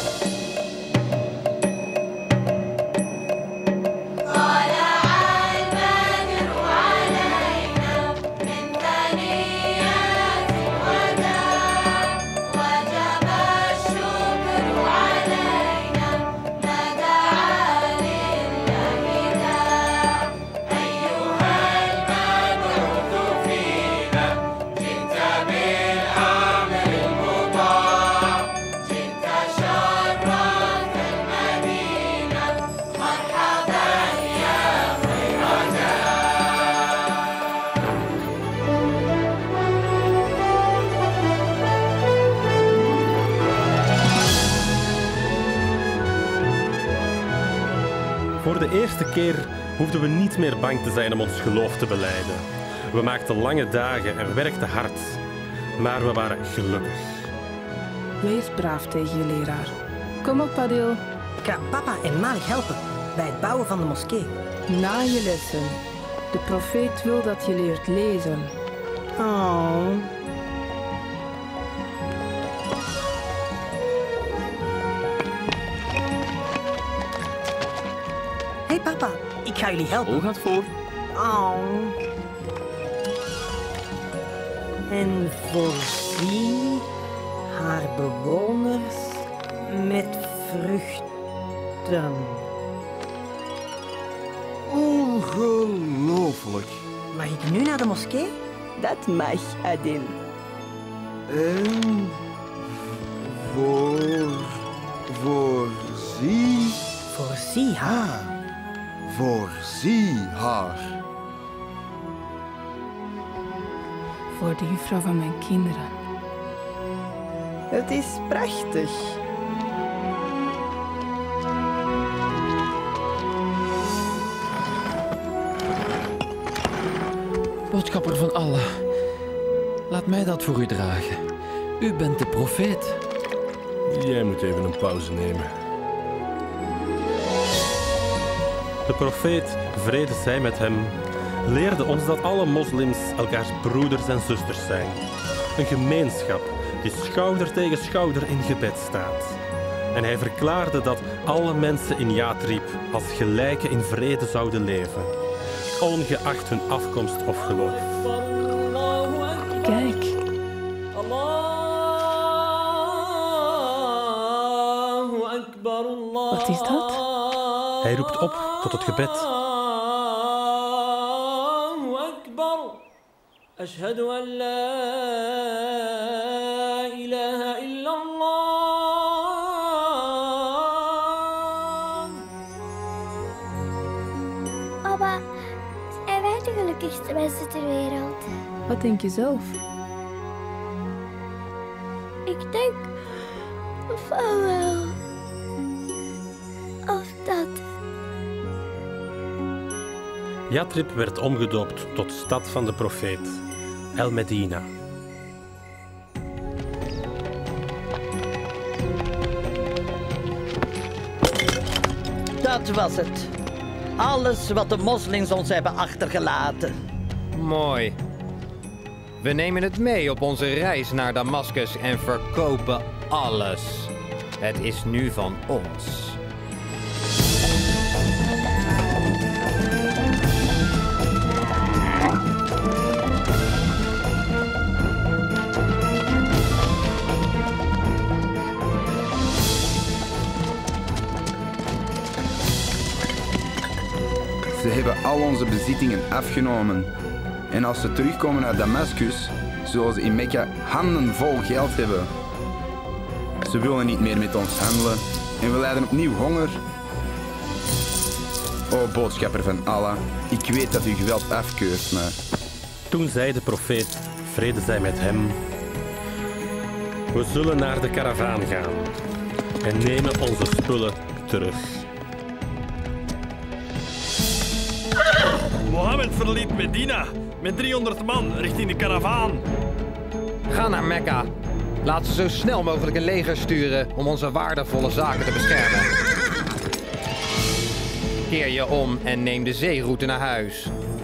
Voor de eerste keer hoefden we niet meer bang te zijn om ons geloof te belijden. We maakten lange dagen en werkten hard. Maar we waren gelukkig. Wees braaf tegen je leraar. Kom op, Adil. Ik ga papa en Malik helpen bij het bouwen van de moskee. Na je lessen. De profeet wil dat je leert lezen. Oh. Hey papa, ik ga jullie helpen. Hoe gaat voor? Oh. En voorzie haar bewoners met vruchten. Ongelooflijk. Mag ik nu naar de moskee? Dat mag, Adil. En voor... voorzie... Voorzie haar. Ah, voorzie haar. Voor de juffrouw van mijn kinderen. Het is prachtig. Boodschapper van Allah, laat mij dat voor u dragen. U bent de profeet. Jij moet even een pauze nemen. De profeet, vrede zij met hem, leerde ons dat alle moslims elkaars broeders en zusters zijn. Een gemeenschap die schouder tegen schouder in gebed staat. En hij verklaarde dat alle mensen in Yathrib als gelijken in vrede zouden leven, ongeacht hun afkomst of geloof. Kijk. Wat is dat? Hij roept op tot het gebed. أشهد أن لا إله إلا الله. Abba, zijn wij de gelukkigste mensen ter wereld? Wat denk je zelf? Ik denk van wel. Of dat. Yathrib werd omgedoopt tot stad van de profeet, El Medina. Dat was het. Alles wat de moslims ons hebben achtergelaten. Mooi. We nemen het mee op onze reis naar Damascus en verkopen alles. Het is nu van ons. Ze hebben al onze bezittingen afgenomen. En als ze terugkomen uit Damascus, zullen ze in Mekka handen vol geld hebben. Ze willen niet meer met ons handelen en we lijden opnieuw honger. O boodschapper van Allah, ik weet dat u geweld afkeurt, maar... Toen zei de profeet, vrede zij met hem, we zullen naar de karavaan gaan en nemen onze spullen terug. Mohammed verliet Medina met driehonderd man richting de karavaan. Ga naar Mekka. Laat ze zo snel mogelijk een leger sturen om onze waardevolle zaken te beschermen. Keer je om en neem de zeeroute naar huis.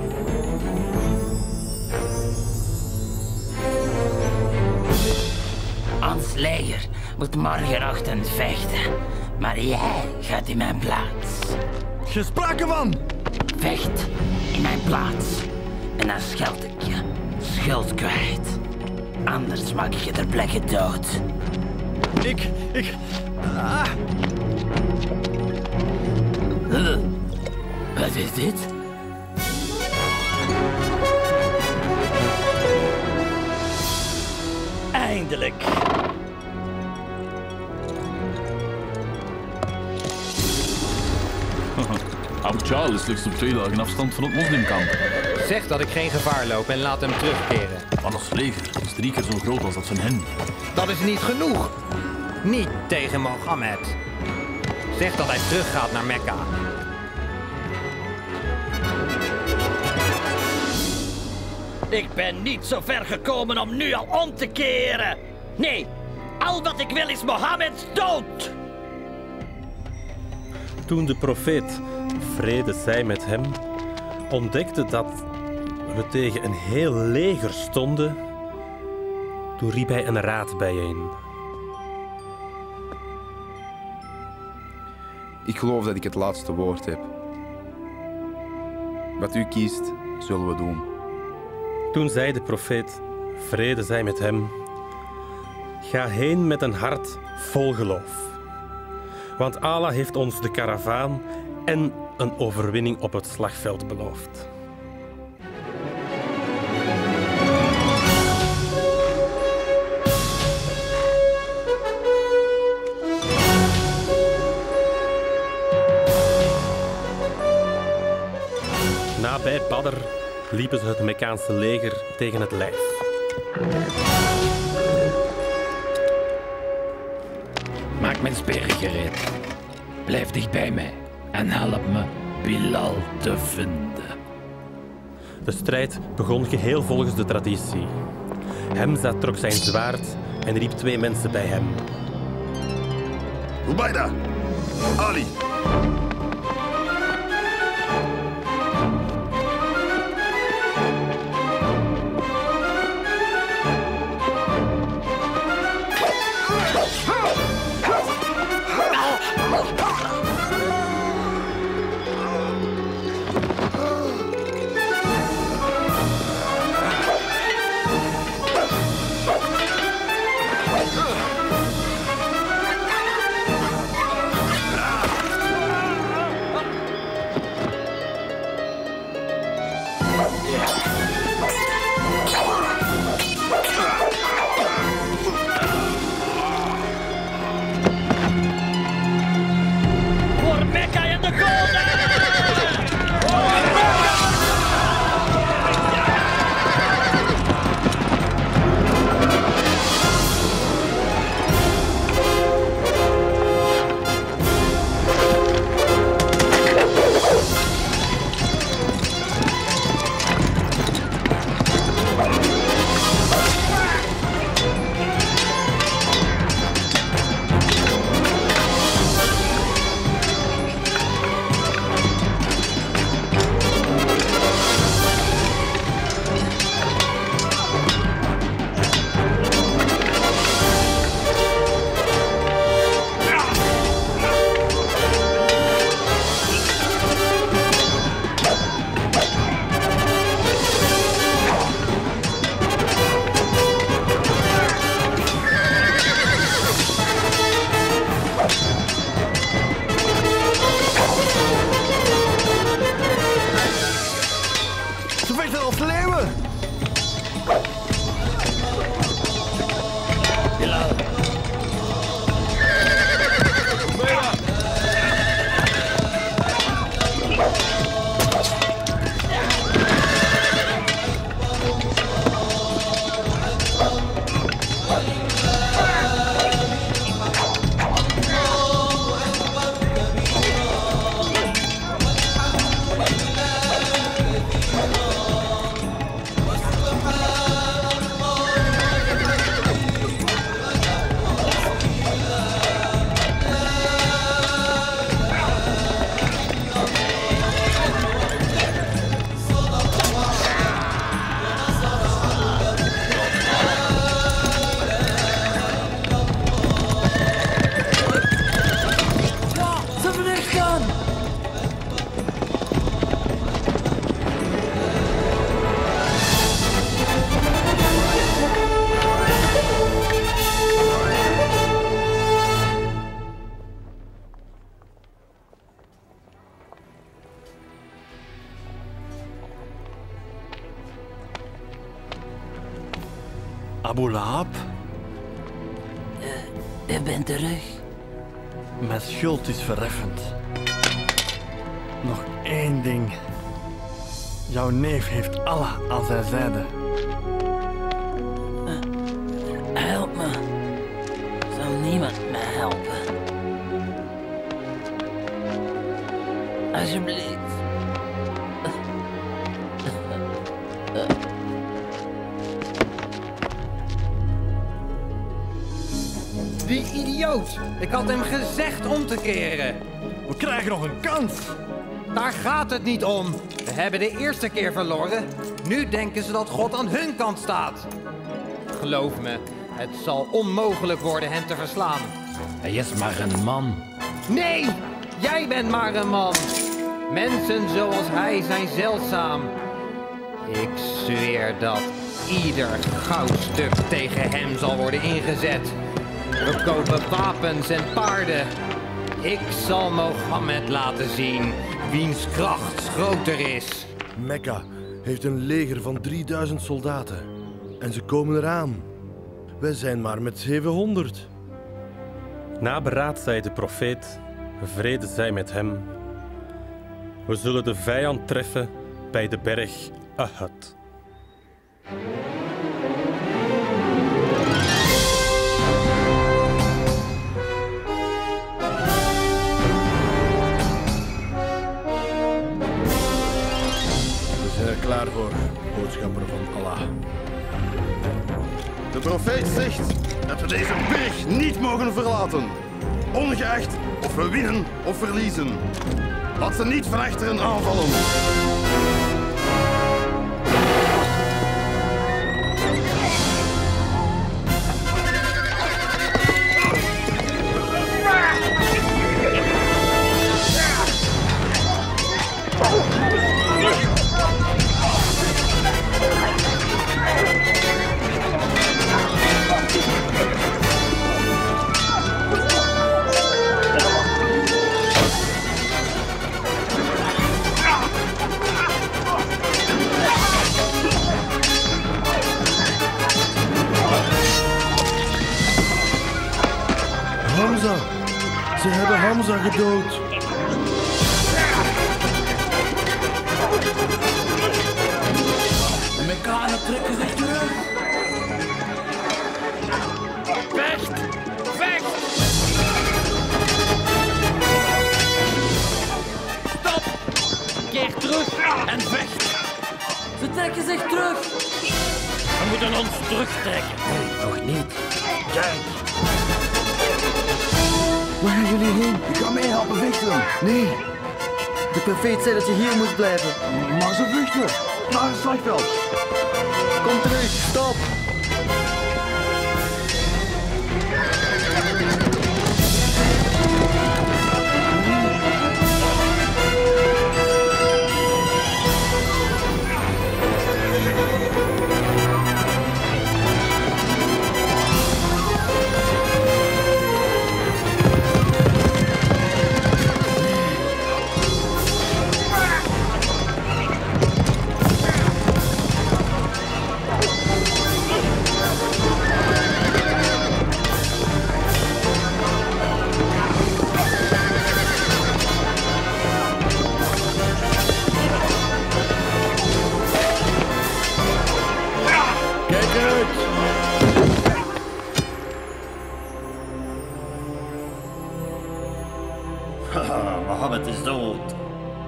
Ons leger moet morgenochtend vechten, maar jij gaat in mijn plaats. Gesproken van! Vecht in mijn plaats en dan scheld ik je schuld kwijt. Anders maak ik je ter plekke dood. Ik, ik... Ah. Uh, wat is dit? Eindelijk. Abu Jahl is slechts op twee dagen afstand van het moslimkamp. Zeg dat ik geen gevaar loop en laat hem terugkeren. Maar ons leger is drie keer zo groot als dat van hen. Dat is niet genoeg. Niet tegen Mohammed. Zeg dat hij teruggaat naar Mekka. Ik ben niet zo ver gekomen om nu al om te keren. Nee, al wat ik wil is Mohammeds dood. Toen de profeet, vrede zij met hem, ontdekte dat we tegen een heel leger stonden, toen riep hij een raad bijeen. Ik geloof dat ik het laatste woord heb. Wat u kiest, zullen we doen. Toen zei de profeet, vrede zij met hem, ga heen met een hart vol geloof. Want Allah heeft ons de karavaan en een overwinning op het slagveld beloofd. Nabij Badr liepen ze het Mekkaanse leger tegen het lijf. Maak mijn speren gereed. Blijf dicht bij mij en help me Bilal te vinden. De strijd begon geheel volgens de traditie. Hamza trok zijn zwaard en riep twee mensen bij hem. Ubaida! Ali! Abu Lahab? Je bent terug. Mijn schuld is verheffend. Nog één ding. Jouw neef heeft Allah aan zijn zijde. Help me. Zal niemand mij helpen? Alsjeblieft. Die idioot! Ik had hem gezegd om te keren. We krijgen nog een kans. Daar gaat het niet om. We hebben de eerste keer verloren. Nu denken ze dat God aan hun kant staat. Geloof me, het zal onmogelijk worden hen te verslaan. Hij is maar een man. Nee, jij bent maar een man. Mensen zoals hij zijn zeldzaam. Ik zweer dat ieder goudstuk tegen hem zal worden ingezet. We kopen wapens en paarden. Ik zal Mohammed laten zien wiens kracht groter is. Mekka heeft een leger van drieduizend soldaten. En ze komen eraan. Wij zijn maar met zevenhonderd. Na beraad zei de profeet, vrede zij met hem. We zullen de vijand treffen bij de berg Uhud. We zijn er klaar voor, boodschapper van Allah. De profeet zegt dat we deze berg niet mogen verlaten. Ongeacht of we winnen of verliezen. Laat ze niet van achteren aanvallen. Hamza! Ze hebben Hamza gedood. De Mekkanen trekken zich terug. Vecht! Vecht! Stop! Keer terug en vecht! Ze trekken zich terug. We moeten ons terugtrekken. Nee, nog niet. Kijk! Waar gaan jullie heen? Ik ga meehelpen vechten. Nee. De profeet zei dat je hier moet blijven. Maar ze vluchten. Naar het slagveld. Kom terug. Stop. Mohammed is dood.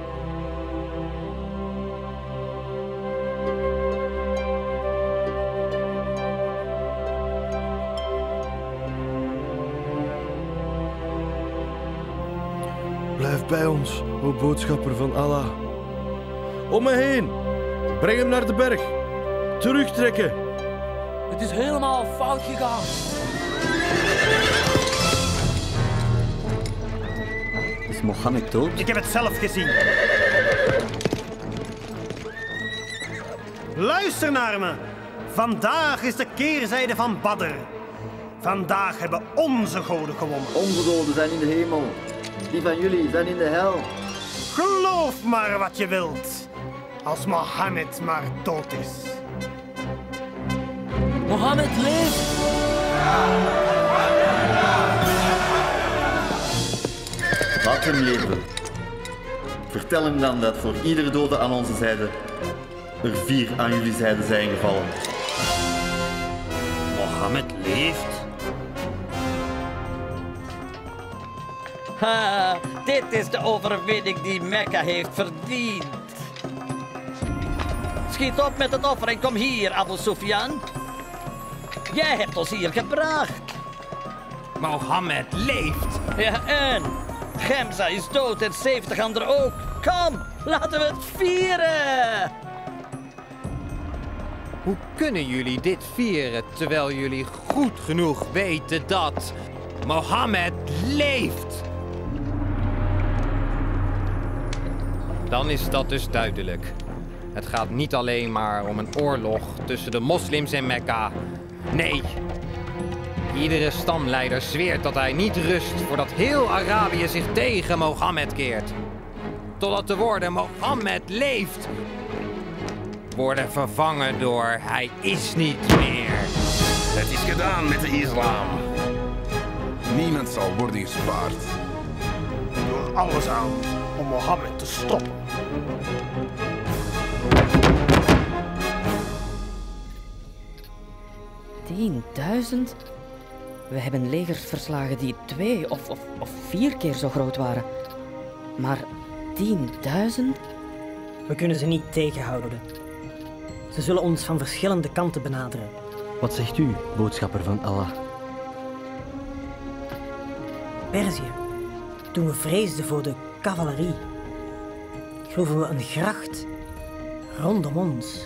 Blijf bij ons, o boodschapper van Allah. Om me heen. Breng hem naar de berg. Terugtrekken. Het is helemaal fout gegaan. Is Mohammed dood? Ik heb het zelf gezien. Luister naar me. Vandaag is de keerzijde van Badr. Vandaag hebben onze goden gewonnen. Onze doden zijn in de hemel. Die van jullie zijn in de hel. Geloof maar wat je wilt. Als Mohammed maar dood is. Mohammed Mohammed leeft! Laat hem leven. Vertel hem dan dat voor iedere dode aan onze zijde er vier aan jullie zijde zijn gevallen. Mohammed leeft? Ha, dit is de overwinning die Mekka heeft verdiend. Schiet op met het offer en kom hier, Abu Sufyan. Jij hebt ons hier gebracht. Mohammed leeft. Ja, en? Gemza is dood en zeventig anderen ook. Kom, laten we het vieren. Hoe kunnen jullie dit vieren terwijl jullie goed genoeg weten dat Mohammed leeft? Dan is dat dus duidelijk. Het gaat niet alleen maar om een oorlog tussen de moslims en Mekka. Nee, iedere stamleider zweert dat hij niet rust voordat heel Arabië zich tegen Mohammed keert. Totdat de woorden Mohammed leeft worden vervangen door hij is niet meer. Het is gedaan met de islam. Niemand zal worden gespaard. We doen alles aan om Mohammed te stoppen. Tienduizend? We hebben legers verslagen die twee of, of, of vier keer zo groot waren. Maar tienduizend? We kunnen ze niet tegenhouden. Ze zullen ons van verschillende kanten benaderen. Wat zegt u, boodschapper van Allah? Perzië. Toen we vreesden voor de cavalerie, groeven we een gracht rondom ons.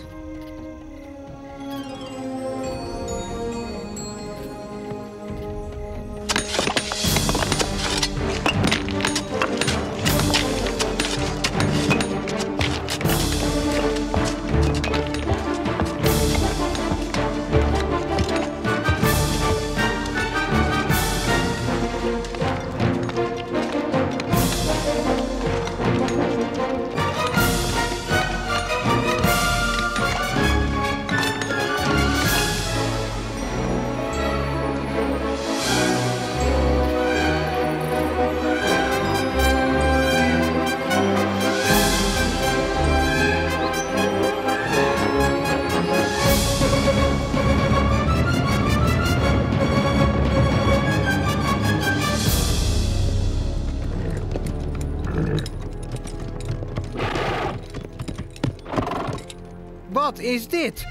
Wat is dit?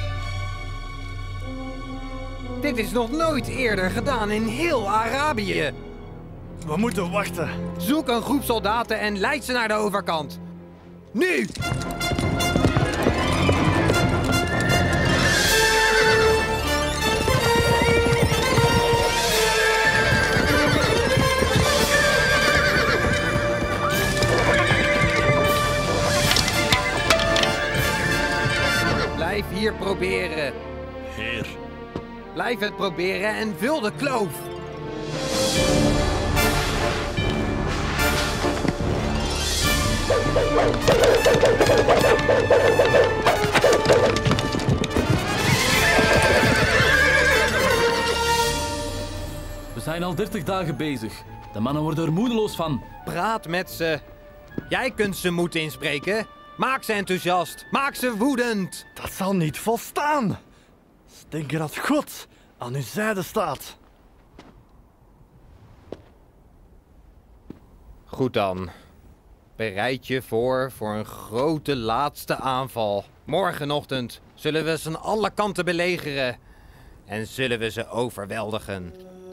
Dit is nog nooit eerder gedaan in heel Arabië. We moeten wachten. Zoek een groep soldaten en leid ze naar de overkant. Nu! Blijf hier proberen. Heer. Blijf het proberen en vul de kloof. We zijn al dertig dagen bezig. De mannen worden er moedeloos van. Praat met ze. Jij kunt ze moed inspreken. Maak ze enthousiast. Maak ze woedend. Dat zal niet volstaan. Denk dat God aan uw zijde staat. Goed dan. Bereid je voor voor een grote laatste aanval. Morgenochtend zullen we ze aan alle kanten belegeren. En zullen we ze overweldigen.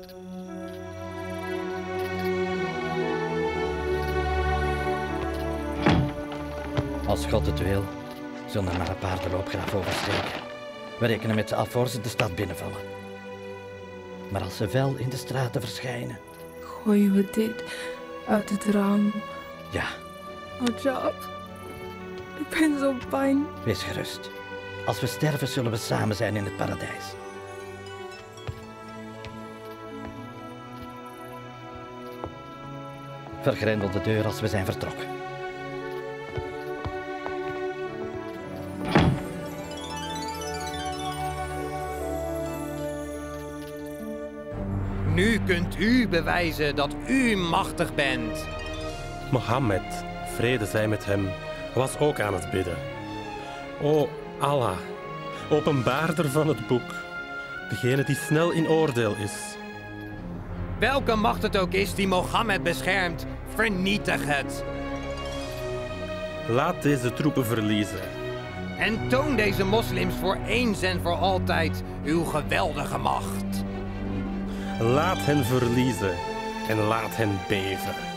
Als God het wil, zullen er maar een paar de loopgraaf oversteken. We rekenen met ze af voor ze de stad binnenvallen. Maar als ze wel in de straten verschijnen... Gooien we dit uit het raam. Ja. Oh, Jaap. Ik ben zo bang. Wees gerust. Als we sterven, zullen we samen zijn in het paradijs. Vergrendel de deur als we zijn vertrokken. Nu kunt u bewijzen dat u machtig bent. Mohammed, vrede zij met hem, was ook aan het bidden. O Allah, openbaarder van het boek, degene die snel in oordeel is. Welke macht het ook is die Mohammed beschermt, vernietig het. Laat deze troepen verliezen. En toon deze moslims voor eens en voor altijd uw geweldige macht. Laat hen verliezen en laat hen beven.